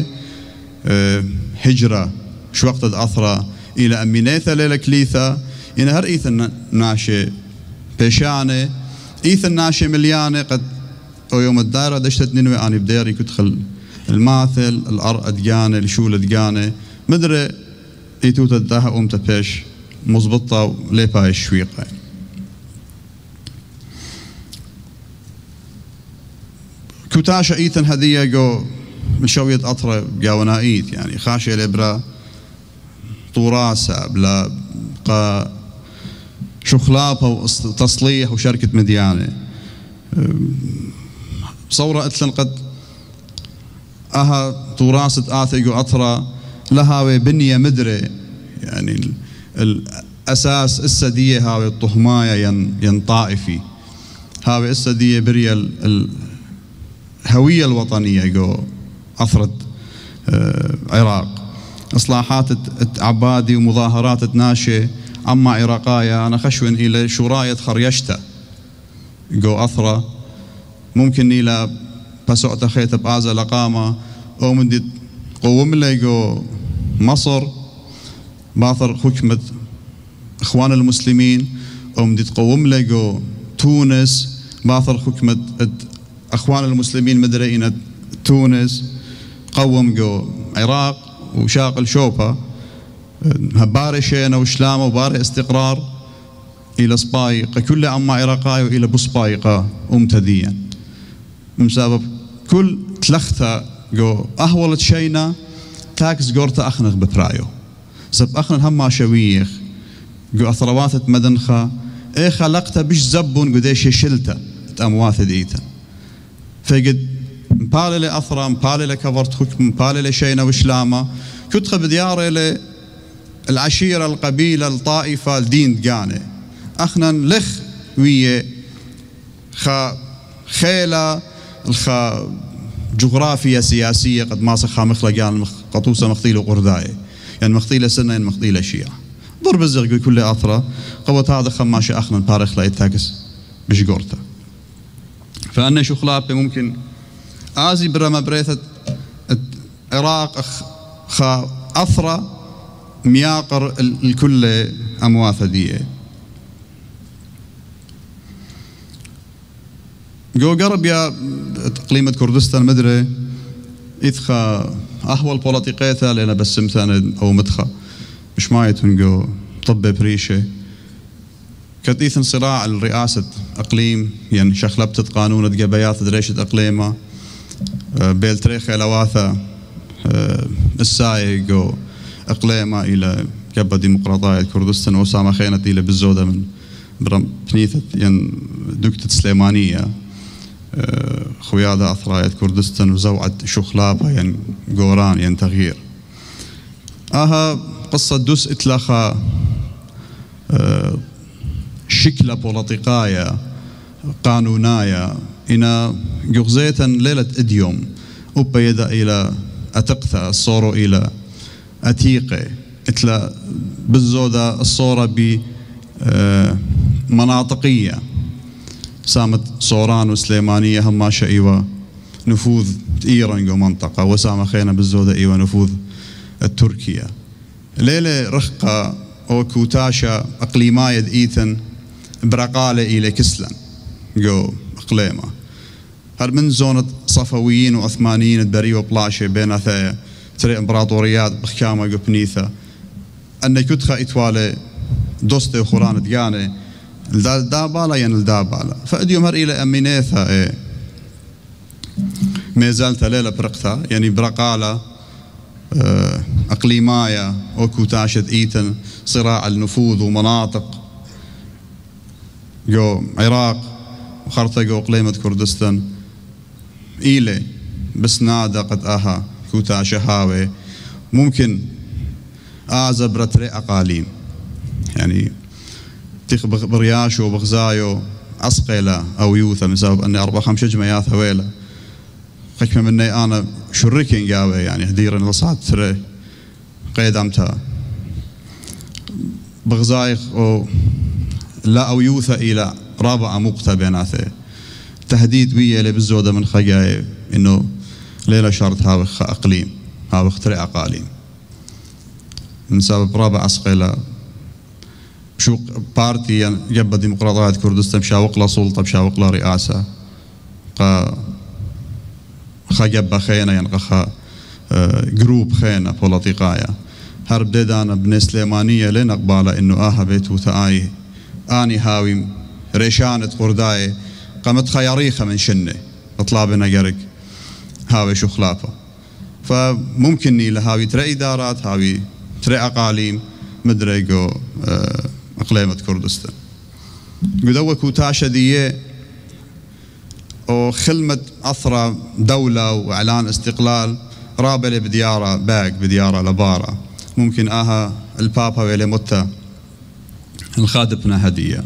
هجرة شو وقت أثرى إلى أمينيثا ليلة كليثا إن هر إيثن ناشي بيشاني إيثن ناشي مليانة قد أو يوم الدائرة دشتت ننوي أني بديري كدخل الماثل الأرقى دقانة الشولة دقانة مدري إيتوتا الداها أمتا بيش مزبطة ليباي الشويقة كوتاشا إيثن هدية جو مشوية أطرة جاونائيت يعني خاشية لبرا طوراسة بلا شخلابة وتصليح وشركة مديانة صورة أتلن قد طوراسة آثيقو أطرة لها بنية مدري يعني الأساس السدية هاوي الطهماية ينطائفي هاوي السدية بريا الهوية الوطنية جو أثرت عراق إصلاحات عبادي ومظاهرات ناشئ أما عراقايا أنا خشون إلى شراية خريشتا جو أثرة ممكن إلى بسوعة خيطة بآزة لقامة أو من قوم لي جو مصر باثر حكمة إخوان المسلمين أو من تقوم لي جو تونس باثر حكمة إخوان المسلمين مدرينة تونس قوم جو عراق وشاقل شوبة هباري شينا وشلامة وباري استقرار إلى سبايقة كل أما عراقاي وإلى بسبايقة أمتديا مسبب كل تلختا جو أهولت شينا تاكس جورتا أخنغ ببرايو سب أخنغ هما شويخ جو أثروات مدنخا إيه خلقتا بش زبون قديش شلتا أموات ديتا فقد مبالي لأثرة مبالي لكفرت حكم مبالي لشينا وشلامة كتخ بدياري العشيرة القبيلة الطائفة الدين دقانة أخنا لخ ويا خيلة الخا جغرافية سياسية قد ما سخا مخلقان قطوسة مختيلة قرداية يعني مختيلة سنة يعني مختيلة شيعة ضرب الزرق كل أثرة قوت هذا خماشي أخنا بارخ لا يتاكس بشقورته فأنا شو خلابي ممكن آزي برما بريثة العراق خا أثرة مياقر الكل أمواث دي جو قرب يا تقليمة كردستان مدري إثخا أهول بوليتيقيتها لأنا بسمتان أو مدخا مش مايتون جو طب بريشة كتيثن صراع الرئاسة أقليم يعني شخلبت قانون جبيات دريشة أقليمة بيلتريخ لواثة السايق جو أقليمة إلى كبا ديمقراطية كردستان وسامة خينت إلى بالزودة من بنيثة يعني دكتة سليمانية خويادة أثراية كردستان وزوعة شخلابها يعني قوران يعني تغيير قصة دوس إتلاخا شكلة بوليتيقاية قانوناية إنا جغزيتا ليلة إديوم وبيدا إلى أتقثى الصورو إلى أتيقي إتلا بالزودة الصورة بمناطقية سامت صوران وسليمانية هم ايوه نفوذ ايران منطقة وسام خينا بالزودة ايوه نفوذ التركية ليلة رخقة او كوتاشا اقليماية ايثن برقالة الى كسلن جو اقليمة هل من زونة صفويين وعثمانيين البري وبلاشة بين تري امبراطوريات بخكامة قبنيثة أن كتخا إتوالي دوستي وخوران دياني الدابالا ين الدابالا فأديوم هر إلى أمينيثا ميزالتا ليلة برقتا يعني برقالة أقليمايا وكوتاشة إيتن صراع النفوذ ومناطق جو عراق وخرطة جو قليمة كردستان إيلي بس نادا قد أها كوتاشة هاوي ممكن أعزب رتري أقاليم يعني تيخ برياشو وبغزايو أسقيلة أو يوثا بسبب أني 4-5 جمعيات هويلة حكمة مني أنا شركين قاوي يعني هديرن لصعد تري قيدامتها بغزايخ أو لا أو يوثا إلى رابعة مقتة بيناثي تهديد بيه اللي بالزودة من خجاي إنه ليلة شرط هاوخ أقليم هاوخ تري أقاليم من سبب رابع أسقيلة شو بارتي جب ديمقراطية كردستان مشاوق لا سلطة مشاوق لا رئاسة خجب خينا ينقخ جروب خينا بوليتيقايا هرب ديدانا بن سليمانية لين أقبالة إنه بيت وثاي آني هاوي ريشانة قرداي قامت خياريخة من شنة اطلابنا جرك هاوي شو خلافة فممكن نيل هاوي ترى إدارات هاوي ترى أقاليم مدريجو أقليمة كردستان قدوة كوتاشة دية أو خلمة أثرى دولة وإعلان استقلال رابلة بديارة باق بديارة لبارة ممكن البابا ويلي متى الخادبنا هدية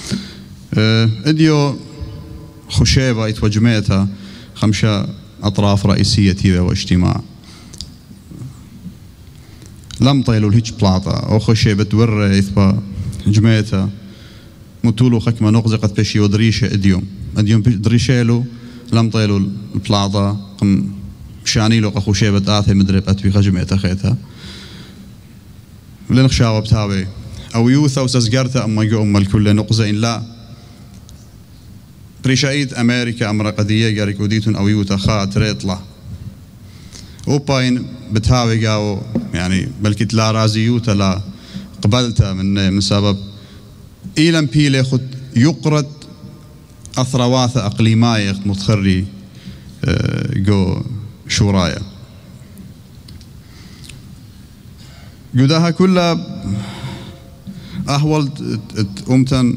اديو خشيبة يتوجميتها 5 أطراف رئيسية واجتماع لم طيلوا الهيج بلاطة أو خشيبة ورة يثبا جميتها متولو خكمة نقزقت بشي ودريشة اديوم دريشيلو لم طيلوا البلاطة شانيلو خشيبة آثي مدرب أتبي خجميتها خيتها لنخشاوة بتاوي أو يوثا وسزقرتها أما يقو أما الكل نقزة إن لا بريشايد أمريكا أمر قدية قارك وديتون أو يوثا خاط ريطلة وباين بتهاوي قاو يعني بلكي لا رازي يوثا لا قبلتها من سبب إيلم بيلي خد يقرد أثرواثة أقليماية متخري جو شورايا جودها كلها أهول أمتن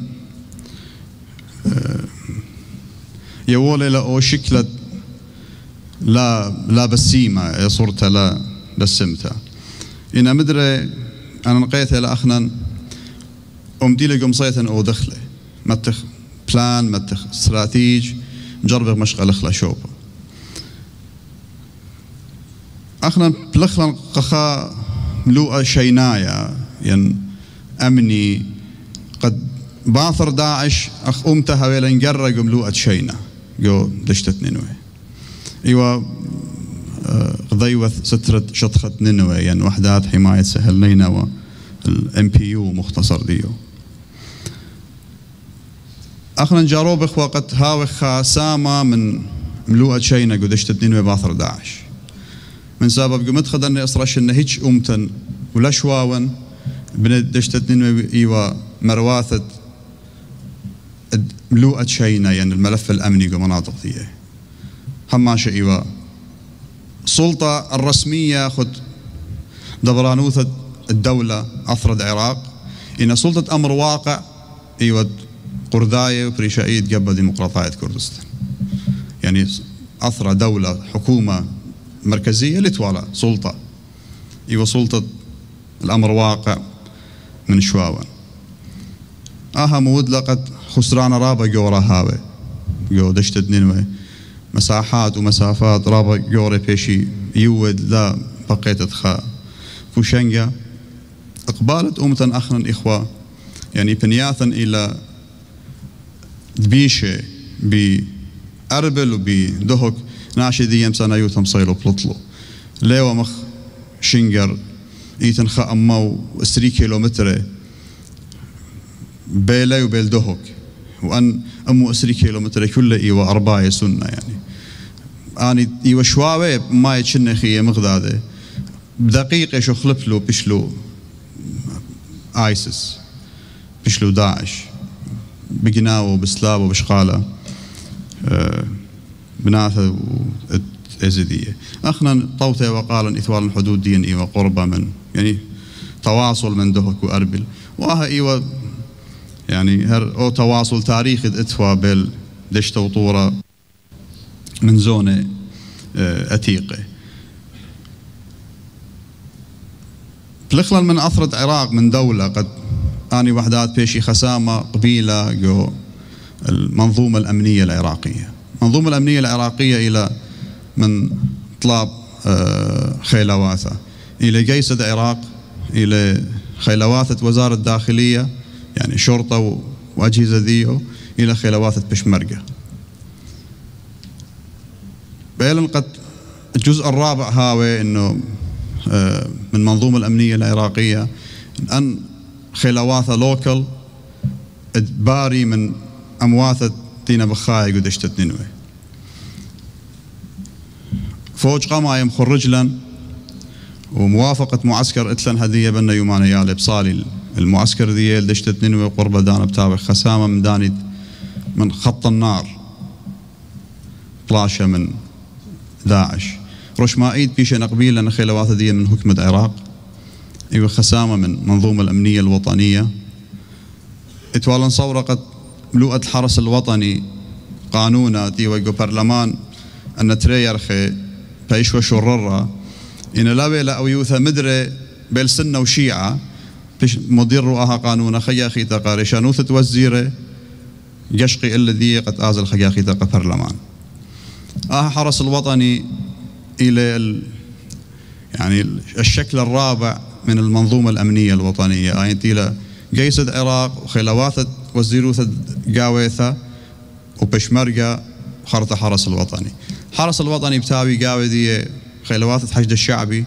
يولي لا أو شكلة لا بسيمة صورتها لا بسمتها إن مدري أنا نقيتها لأخنا أمدي لي قمصيتا أو دخله متخ بلان متخ استراتيج مجرب مشغل خلا شوبه أخنا بلخلا قخا ملوء شينايا ين أمني قد باثر داعش أخ أمتها ويلا نقرق ملوءة شينا جو دشتت نينوي إيوا ضيوة سترة شطخة نينوي ين وحدات حماية سهل نينوى الMPU مختصر ديو أخنا نجاروب إخوة قد هاوخ سامة من ملوءة شينا جو دشتت نينوي باثر داعش من سبب قمت خدني أصرش إن هيج أمتن ولا شواون بن دشتت نينوي إيوا مرواثة ملوءة شينا يعني الملف الأمني ومناطق دي هماشة إيوا السلطة الرسمية خد دبرانوثة الدولة أفرد عراق إن سلطة أمر واقع إيوا قرداية وبريشايد قبل ديمقراطية كردستان يعني أثرى دولة حكومة مركزية لتوالا سلطة إيوا سلطة الأمر واقع من شواون مود لقد خسران رابا جورا هاوي جو دشتت نينوي مساحات ومسافات رابا جورا بيشي يود لا بقيت تخا فوشنجا إقبالة أمتن أخنا إخوة يعني بنياثا إلى دبيشة بأربل وبدهك ناشدية مسانا يوتم صيلو بلطلو ليوا مخ شنجر إيتن خا أمو 3 كيلومتر بيلي وبيل دهك وأن أمو 3 كيلومتر كل إيوا 4 سنة يعني أني إيوا شواوي ما يتشنخي مغداده بدقيقة شو خلفلو بشلو آيسس بشلو داعش بقناو بسلاب وبشقالة بناثة وإزدية أخنا طوتة وقالا إثوال الحدود دين إيوا قربة من يعني تواصل من دهك وأربل وها إيوا يعني هر أو تواصل تاريخي إتوا بال دشت وطورة من زونة أتيقة بلخلن من أثرة عراق من دولة قد آني وحدات بيشي خسامة قبيلة جو المنظومة الأمنية العراقية المنظومة الأمنية العراقية إلى من طلاب خيلواثة إلى جيش العراق إلى خيلواثة وزارة الداخلية يعني شرطة وأجهزة ذيو إلى خيلواثة بشمركة بيلن قد الجزء الرابع هاوي إنه من المنظومة الأمنية العراقية أن خيلواثة لوكل باري من أمواثة دينا بخاي قدشت نينوي فوج قمايم خرجلن وموافقة معسكر إتلن هدية بنا يومانا يالي بصالي المعسكر ذي دشت نينوي قرب دانا بتابع خسامة من داني من خط النار طلاشة من داعش رشمائيد بيش نقبيل لنا خيلواثة دي من حكمة العراق ايوه خسامة من منظومة الأمنية الوطنية اتوالا صورة قد ملوءة الحرس الوطني قانونا ديوة برلمان أن تريرخي بايشوى شررة إن لا بيلا أو يوثا مدري بيل سنة وشيعة بيش مدير رؤاها قانونا خياخي تقاري شانوثة وزيرة يشقي الذي قد آزل خياخي تقى برلمان حرس الوطني إلى يعني الشكل الرابع من المنظومة الأمنية الوطنية أنت إلى جيش العراق وخيلواثة وزيروثة قاويثة وبشمرقة خرطة حرس الوطني حرس الوطني بتاوي قاوي دي خيلواثة حشد الشعبي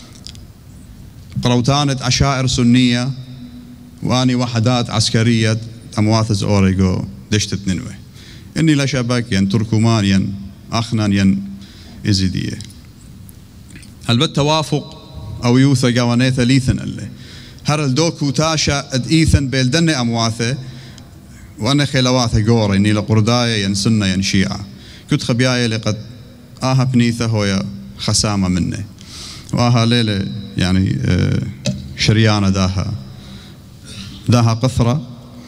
قروتانة عشائر سنية واني وحدات عسكرية أمواثز أوريغو دشت نينوي إني لا شبك ين تركمان ين أخنان ين إزيدية هل بالتوافق أو يوثا قوانيثا ليثن اللي هرل دوكو تاشا اد إيثن بيلدن أمواثة وأنا خيلواثة قوري إني لقردايا ين سنة ين شيعة كنت خبيايا لقد بنيثة هويا خسامة مني وآها ليلة يعني شريانة داها قثرة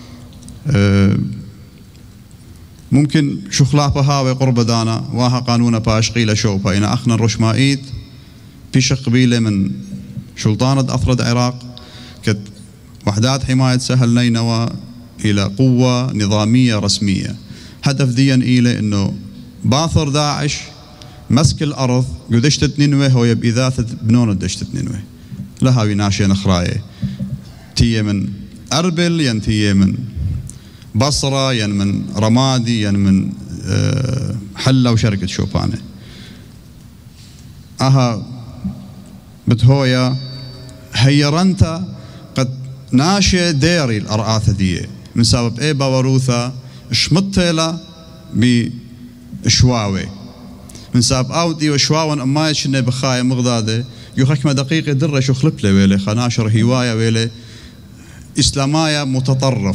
ممكن شخلافها وقرب دانا واها قانون باشقيلة شوبا إن أخنا الرشمائيد في قبيلة من سلطانة أفرد عراق كت وحدات حماية سهل نينوى إلى قوة نظامية رسمية هدف ديا إلى إنه باثر داعش مسك الأرض قدشت نينوى هو يبقى ذات بنون دشت نينوى لها ويناشي نخراية تيه من أربل ينتيه من بصرة ين من رمادي ين من حلة وشركة شوبانة بتهويا هيرنتا قد ناشي ديري الأرآثة دي من سبب ايه باوروثا شمطيلا بشواوي من سبب اودي وشواون اما يشنه بخايا مغداده يخكمه دقيقة درة شو خلبله ويلي خناشر هواية ويلي إسلامايا متطرف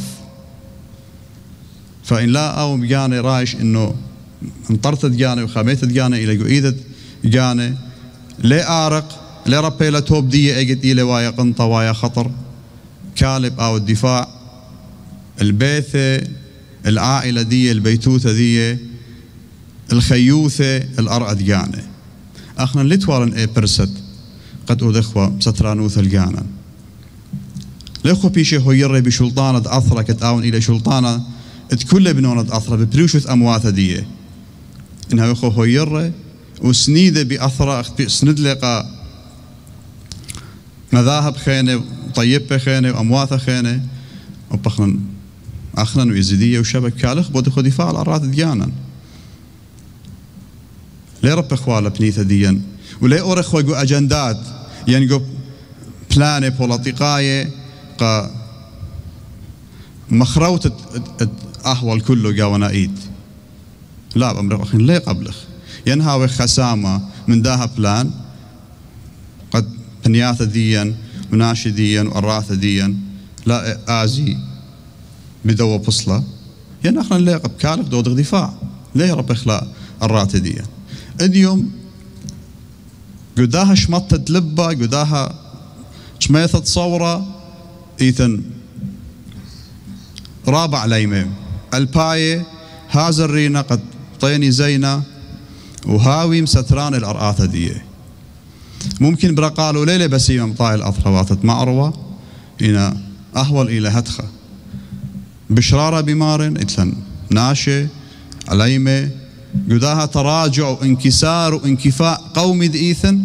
فإن لا أو بجاني رايش إنه انطرت جاني وخاميت جاني إلى قويدة جاني لا آرق لا ربي لا توب دي أجد إلى وايا قنطة وايا خطر كالب أو الدفاع البيثة العائلة دي البيتوتة دي الخيوثة الأرعد جاني أخنا اللي توارن إيه برست قد أدخوا سترانوث الجانا لأخو بيشي هو يري بشلطانة أثرة كتاون إلى شلطانة تكل بنونة أثرة ببريوشة أمواثة دي إنها يخو هو يري وسنيدة بأثرة سند لقى مذاهب خينة طيبة خينة وأمواثة خينة وبخنا أخنا ويزيدية وشبك كالخ بودخو دفاع الأراض ديانا ليه رب إخوالا بنيثة ديان وليه أورخوا جو أجندات ينجو بلانة بوليتيقاية قا مخروت أهوال كله قاونا إيد لا بأمر أخين ليه قبلخ ينهاوي خسامة من داها بلان قد بنياثة ديان وناشي ديان وأراثة ديان لا آزي بدو بصلة ين أخنا ليه قب كالف دودغ دفاع ليه رب إخلاء الراثة ديان اليوم قداها شمطة لبة قداها شميثة صورة إيثن رابع ليمة الباية هذا الرينا قد طيني زينة وهاوي مستران الأرآثة دي ممكن برقالوا ليلة بسيمة مطاي الأطرواتت معروة إنا أهول إلى هدخة بشرارة بمار إتلن ناشي عليمة قداها تراجع وانكسار وانكفاء قومي دئيثن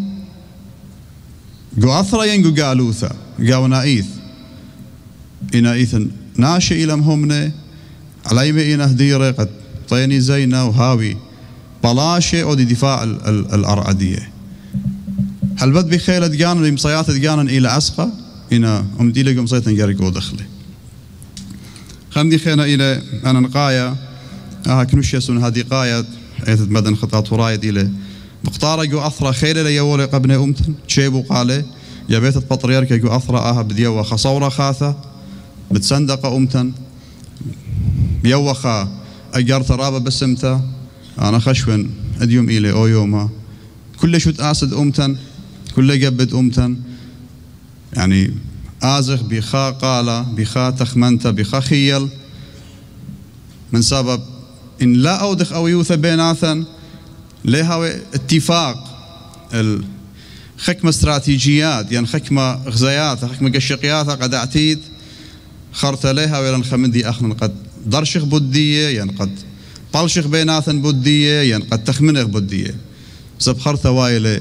قو أثرى ينقو قالوثة قاونا إيث إنا إيثن ناشي إلى مهمنا عليمة إنا هديرة قد طيني زينة وهاوي بلاشة أو دي دفاع الأرعدية هل بد بخيلة دقانا لمصيات دقانا إلى أسقى إنا أمدي لكم صيتا نقارق ودخلي خمدي خينا إلى أنا نقايا كنوشيسون هذه قاية أيثت مدن خطات ورايد إلى مقطارة جو أثرى خيلة ليولي قبني أمتن شيبو قالي يا بيت البطريركة جو أثرى بديوة خصورة خاثة بتسندق أمتن بيوخا أجرت رابة بسمته أنا خشون أديوم إلي أو يوما كل شوت آسد أمتن كل جبد أمتن يعني آزخ بخا قالة بخا تخمنته بخا خيل من سبب إن لا أودخ أو يوث بيناثا لها اتفاق الخكمة استراتيجيات يعني خكمة غزيات خكمة قشقيات قد أعتيد خرت لها ولن خمدي أخنا قد درشخ بدية يعني قد طلشخ بيناثا بدية يعني قد تخمنخ بدية سبخرت وايلة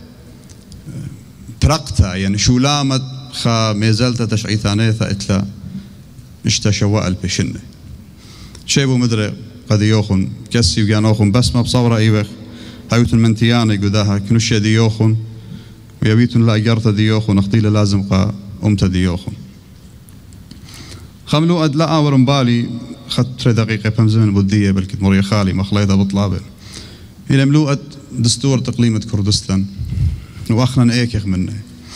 ترقتا يعني شولامة خا ميزالتا تشعيثانيثا إتلا اشتشواء البشنة شيبو مدري قد يوخن كسي ويانوخن بس ما بصورة إيوخ هايوتن منتياني قداها كنوشي دي يوخن ويبيتن لا أجرت دي يوخن أخطيلة لازم قا أمت دي يوخن خملو أد لا آور مبالي خد 3 دقيقة بمزمن بدية بلكت مريا خالي مخليضة بطلابة إلى ملوءة دستور تقليمة كردستان وأخنا إيكيخ منه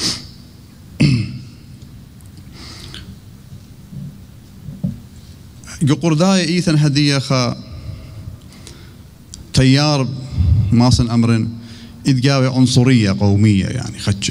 قرداي إيثن هدية خا تيار ماصن أمر إدقاوي عنصرية قومية يعني خدشه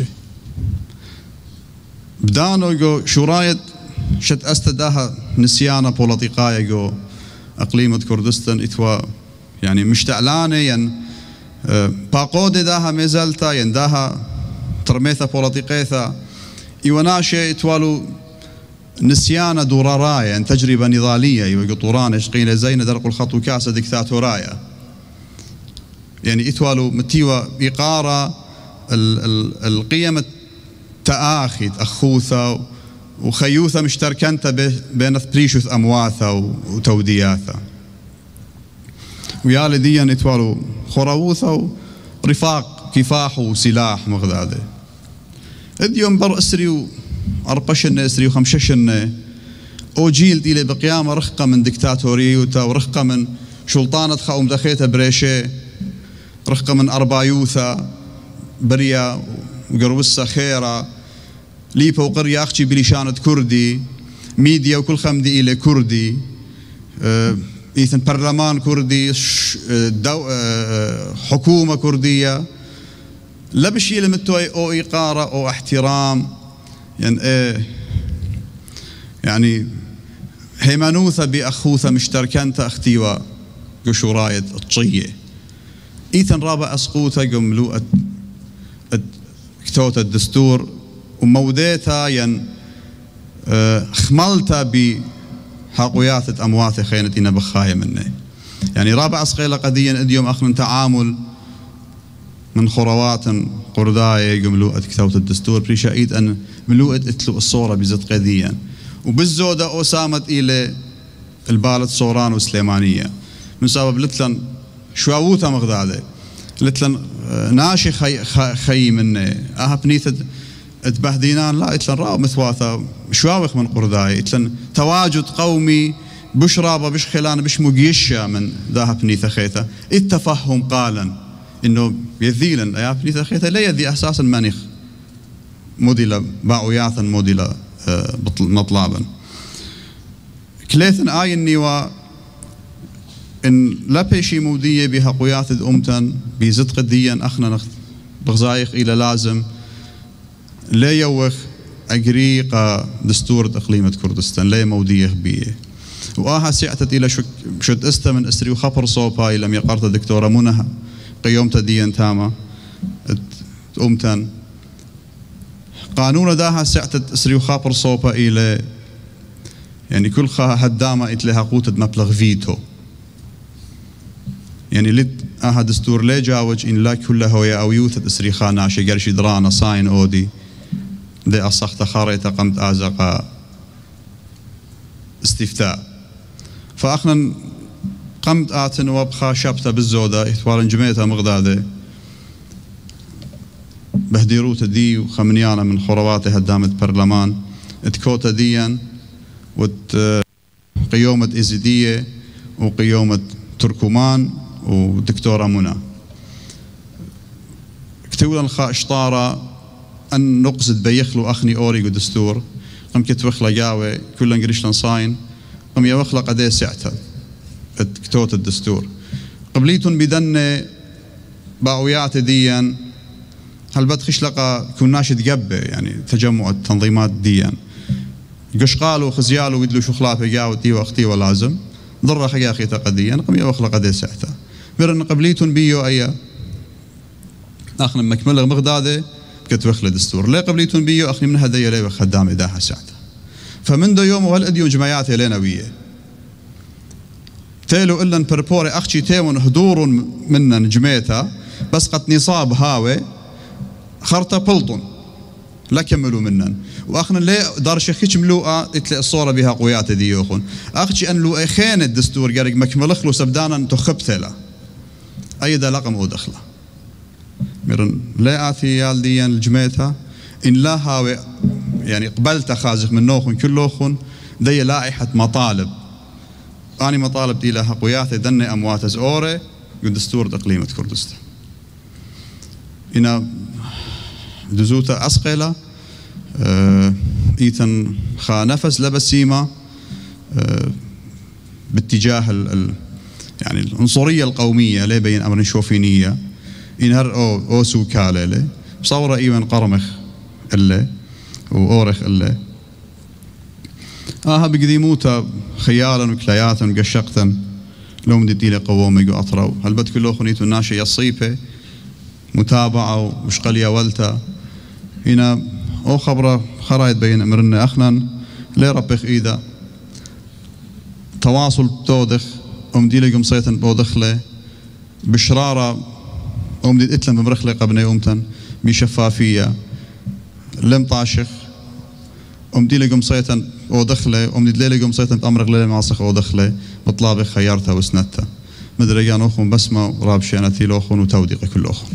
بدانو جو شرايد شت أستداها نسيانة بوليتيقاية جو أقليمة كردستان إتوا يعني مشتعلانة يعني باقودة داها ميزالتا يعني داها ترميثا بوليتيقيثا إيواناشي إتوالو نسيانة دورارايا يعني تجربة نضالية يقطوران يشقين زين درق الخطو كاسة دكتاتورايا يعني إتوالو متيوة إقارة القيم التآخي أخوثة وخيوثة مشتركنت بين بريشوث أمواثة وتودياثة ويالي ديا إتوالو خراوثة ورفاق كفاح وسلاح مغذاده اليوم بر أسري أربشن أسري وخمششن أو جيل ديلي بقيامة رخقة من دكتاتوريوتا ورخقة من شلطانة خاوم دخيتها بريشي رخقة من أربايوثا بريا وقروسة خيرة ليبا وقرية أختي بلشانة كردي ميديا وكل خمدي إلي كردي إيثن برلمان كردي حكومة كردية لا بشي لمتوي أو إقارة أو احترام يعني هيمانوثة بأخوثة مشتركانتا اختيوا قشو رايد الطشية إيثن رابع أسقوثة قملوء كتوت الدستور وموديتها ين خملتها بحقويات أموات خينتنا بخاية منه يعني رابع أسقيلة قديا اديوم أخن تعامل من خروات قرداية قملوءة كتابة الدستور بريشايد أن ملوءة اتلو الصورة بزت قذيا وبالزودة أسامت إلى البالد صوران وسليمانية من سبب لتلن شواوتا مغدادة لتلن ناشي خي منه بنيث اتبهدينان لا اتلن راو مثواثا شواوخ من قرداية اتلن تواجد قومي بش رابا بش خلان بش مقيشة من ذاها بنيثة خيثة التفهم قالا إنه يذيلا يا بنيثة خيثة لا يذي أساسا منيخ موديلا باعوياثا موديلا مطلابا كليثن آي النيوى إن لا بيشي مودية بها قويات أمتن بزد قديا أخنا بغزايق إلى لازم لا يوخ أجريق دستور إقليمة كردستان لا مودية بيه وآها سعتت إلى شد من أسري وخبر صوباي لم يقرت الدكتورة منها قيومت ديان تاما أمتن قانون داها سعتت أسري وخبر صوبا إلى يعني كل هدامة إتلها قوتة مبلغ فيتو يعني لد دستور لا جاوج إن لا كلها ويا أو يوثت أسري خاناشي قرشي درانا صاين أودي دي أصخت خاريتا قمت آزقا استفتاء فأخنا قمت آتن وابخا شابتا بالزودة احتوال جميتها مغدادة بهديروتا دي وخمنيانا من خرواتي هدامة برلمان اتكوتا ديا وقيومة إزيدية وقيومة تركمان ودكتورة منى كتولا الخاء اشطارة أن نقصد بيخلو أخني أوريق دستور قم كتوخلا جاوي كلن قريشلن صاين قم يوخلا قدي سعتا كتوت الدستور قبليتون بدن باويات ديا هل بدخش لقى كناش تقبه يعني تجمع التنظيمات ديا قش قالوا خزيالو ودلو شخلافه جاو دي واختي ولازم ضر خيا اخي تقديا قم يوخلا قدي سعتا برن قبليتون بيو ايا اخنا مكمله مغداده كتوخلا دستور لا قبليتون بيو اخني من هدايا لي خدام اداها سعتا فمن دو يوم والأديو جمعيات لينوية تيلو إلا بربوري أخشي تيمون هدور منا جميتها بس قد نصاب هاوي خرطة بلطن لا كملوا منا وأخنا ليه دار شيخيش ملوءة تلاقي الصورة بها قويات دي يوخون أخشي أن لو خين الدستور قارق مكمل خلو سبدانا تخبتلا أيدا لقم أو دخله مرن لا آتي يالديا الجميتها إن لا هاوي يعني قبلت خازق من نوخن كل نوخن دي لائحة مطالب أنا مطالب دي لها قوياته دني أموات أوري دستور إقليمة كردستان إنا دزوتا أسقلة إيتن خا نفس لبسيمة باتجاه يعني العنصرية القومية لي بين أمر شوفينية إنهر أو سوكالة لي بصورة إيوان قرمخ اللي وأورخ اللي بقديموتا خيالا وكلياتا وقشقتا لو مدي لي قوومي قاطروا هل بد كله خنيتو ناشي يصيبه متابعة وشقليا ولتا هنا أو خبرة خرايط بين أمرنا أخنا لا ربخ إيدا تواصل تودخ أمدي لي قمصيتا بودخله بشرارة أمدي إتلم بمرخلي قبني أمتن بشفافية لم طاشخ أمدي لي قمصيتا ودخله أمدي لي قمصيتا بأمرق لي معصخ ودخله مطلابي خيارتها وسنتها مدري جان أخون بسمة وراب شينتي لأخون وتوديق كل أخون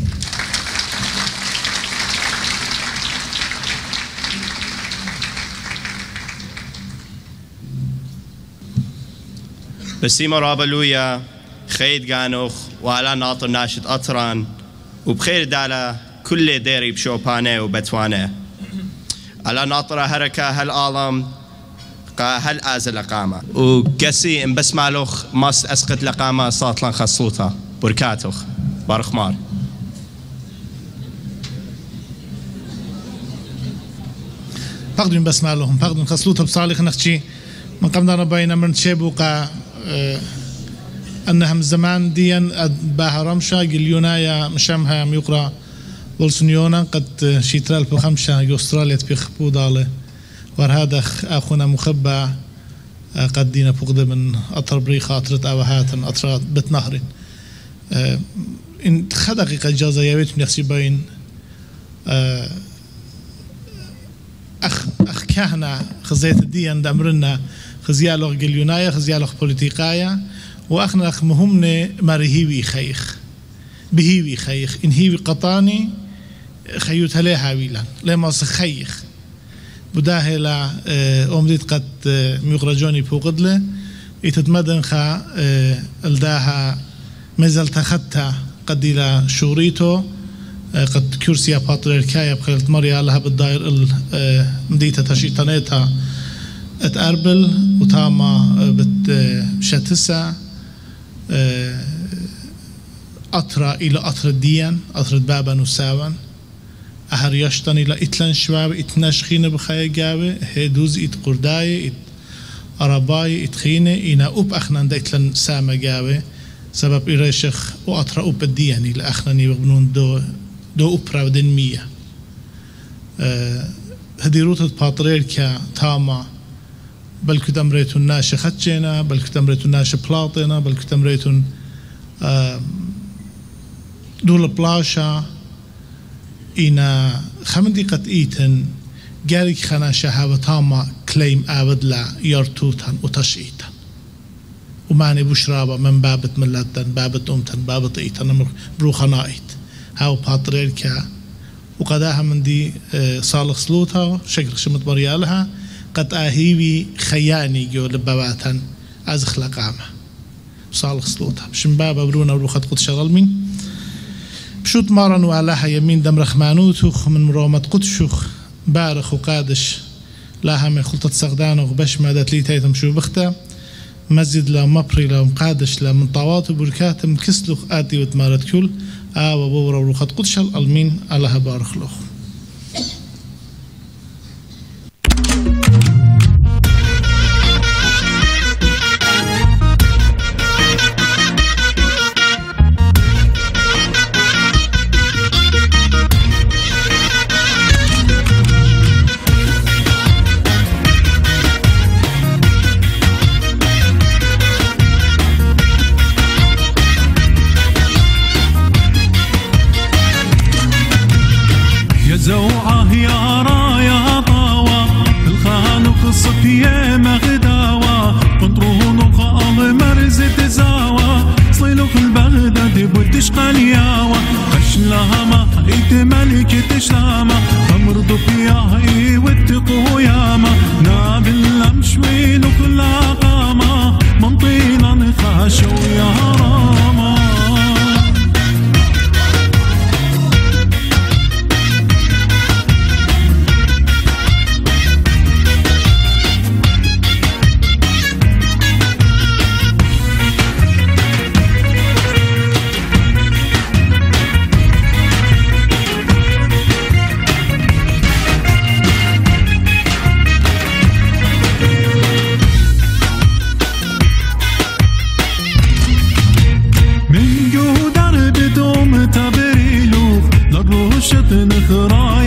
بسيمة رابلويا خيد قانوخ وعلى ناطر ناشد أطران وبخير دالة كل ديري بشوبانه وبتوانه على ناطرة هركة هالعالم هل آزل قامة وقسي إن بس مالوخ ماس أسقط لقامة صاطلا خصوتها بركاتوخ بارخمار فقدون بس مالوهم فقدون خصلوتها بصالح نختشي من قبل ربينا من شبوقة أنهم زمان ديا باها رمشة قليونا مشامها يقرأ بولسونيونا قد شيترال بخمسة أستراليا تبيخبو دالة وهذا أخونا مخبع قد دينا فقد من أطر بري خاطرة أوهات أطر بتنهر إن دقيقة جازة يابيت نفسي باين أخ كهنا خزيت الدين دمرنا خزيالوغ جليونايا خزيالوغ بوليتيقايا وأخنا أخ مهمنا مرهيوي خيخ بهيوي خيخ إن هيوي قطاني خيوت عليها ويلان لما سخيخ بداهلا أمديت قد ميخرجوني بوقدله يتتمدن خا الداها مازال تخدتها قد إلى شوريتو قد كرسي باتريركايا بخلت مريا لها بالداير مديتة تشيطانيتها اتقربل وتاما بتشتسا أطرى إلى أطر الدين أطر بابا نساوان أهر يشتن إلى إتلان شباب إتناشخين بخايا جاوي هيدوز إت قرداي إت أرباي إتخيني إنا أوب أخنان دا إتلان ساما جاوي سبب إريشخ وأطرى أوب الدين إلى أخناني وغنون دو أوبرا ودن مية هدي روتة باتريركا تاما بل كتمريتون ناشي خدشينا بل كتمريتون ناشي بلاطينا بل كتمريتون دول بلاشا إنا خمدي قد إيتن جاريك خناشا هاو تاما كليم آود لا يرتوتن وتشئيتن ومعني بشرابة من بابة ملتن بابة أمتن بابة إيتن بروخنائت هاو باتريركا وقداها من دي صالح سلوتها شكل شمت بريالها قد آهيوي خياني جو لباباتن از خلقامة صالح سلوتها بشم بابا برونا وروخت قد شغلمين بشوت مارن وعلاها يمين دم رخمانوتوخ من مرومة قدشوخ بارخ وقادش لاها من خلطة سغدان وغبش مادت لي تايتم شو بختا مسجد لا مبري لا مقادش لا من طوات وبركات من كسلوخ آتي وتمارت كل وبورا وروخت قدش الألمين علىها بارخلوخ زوعه يا رايا طاوة الخانق الصفية مغداوة قنطرونق أل مرز تزاوة صيلوك البغداد بوتشقى لياوة خشلها ما ايت ملك تشلامة امرضو فيها واتقو ياما ناب اللمشوي لك لا قامة منطيلا خاشو يا راما تبريلوخ لروشة نخراي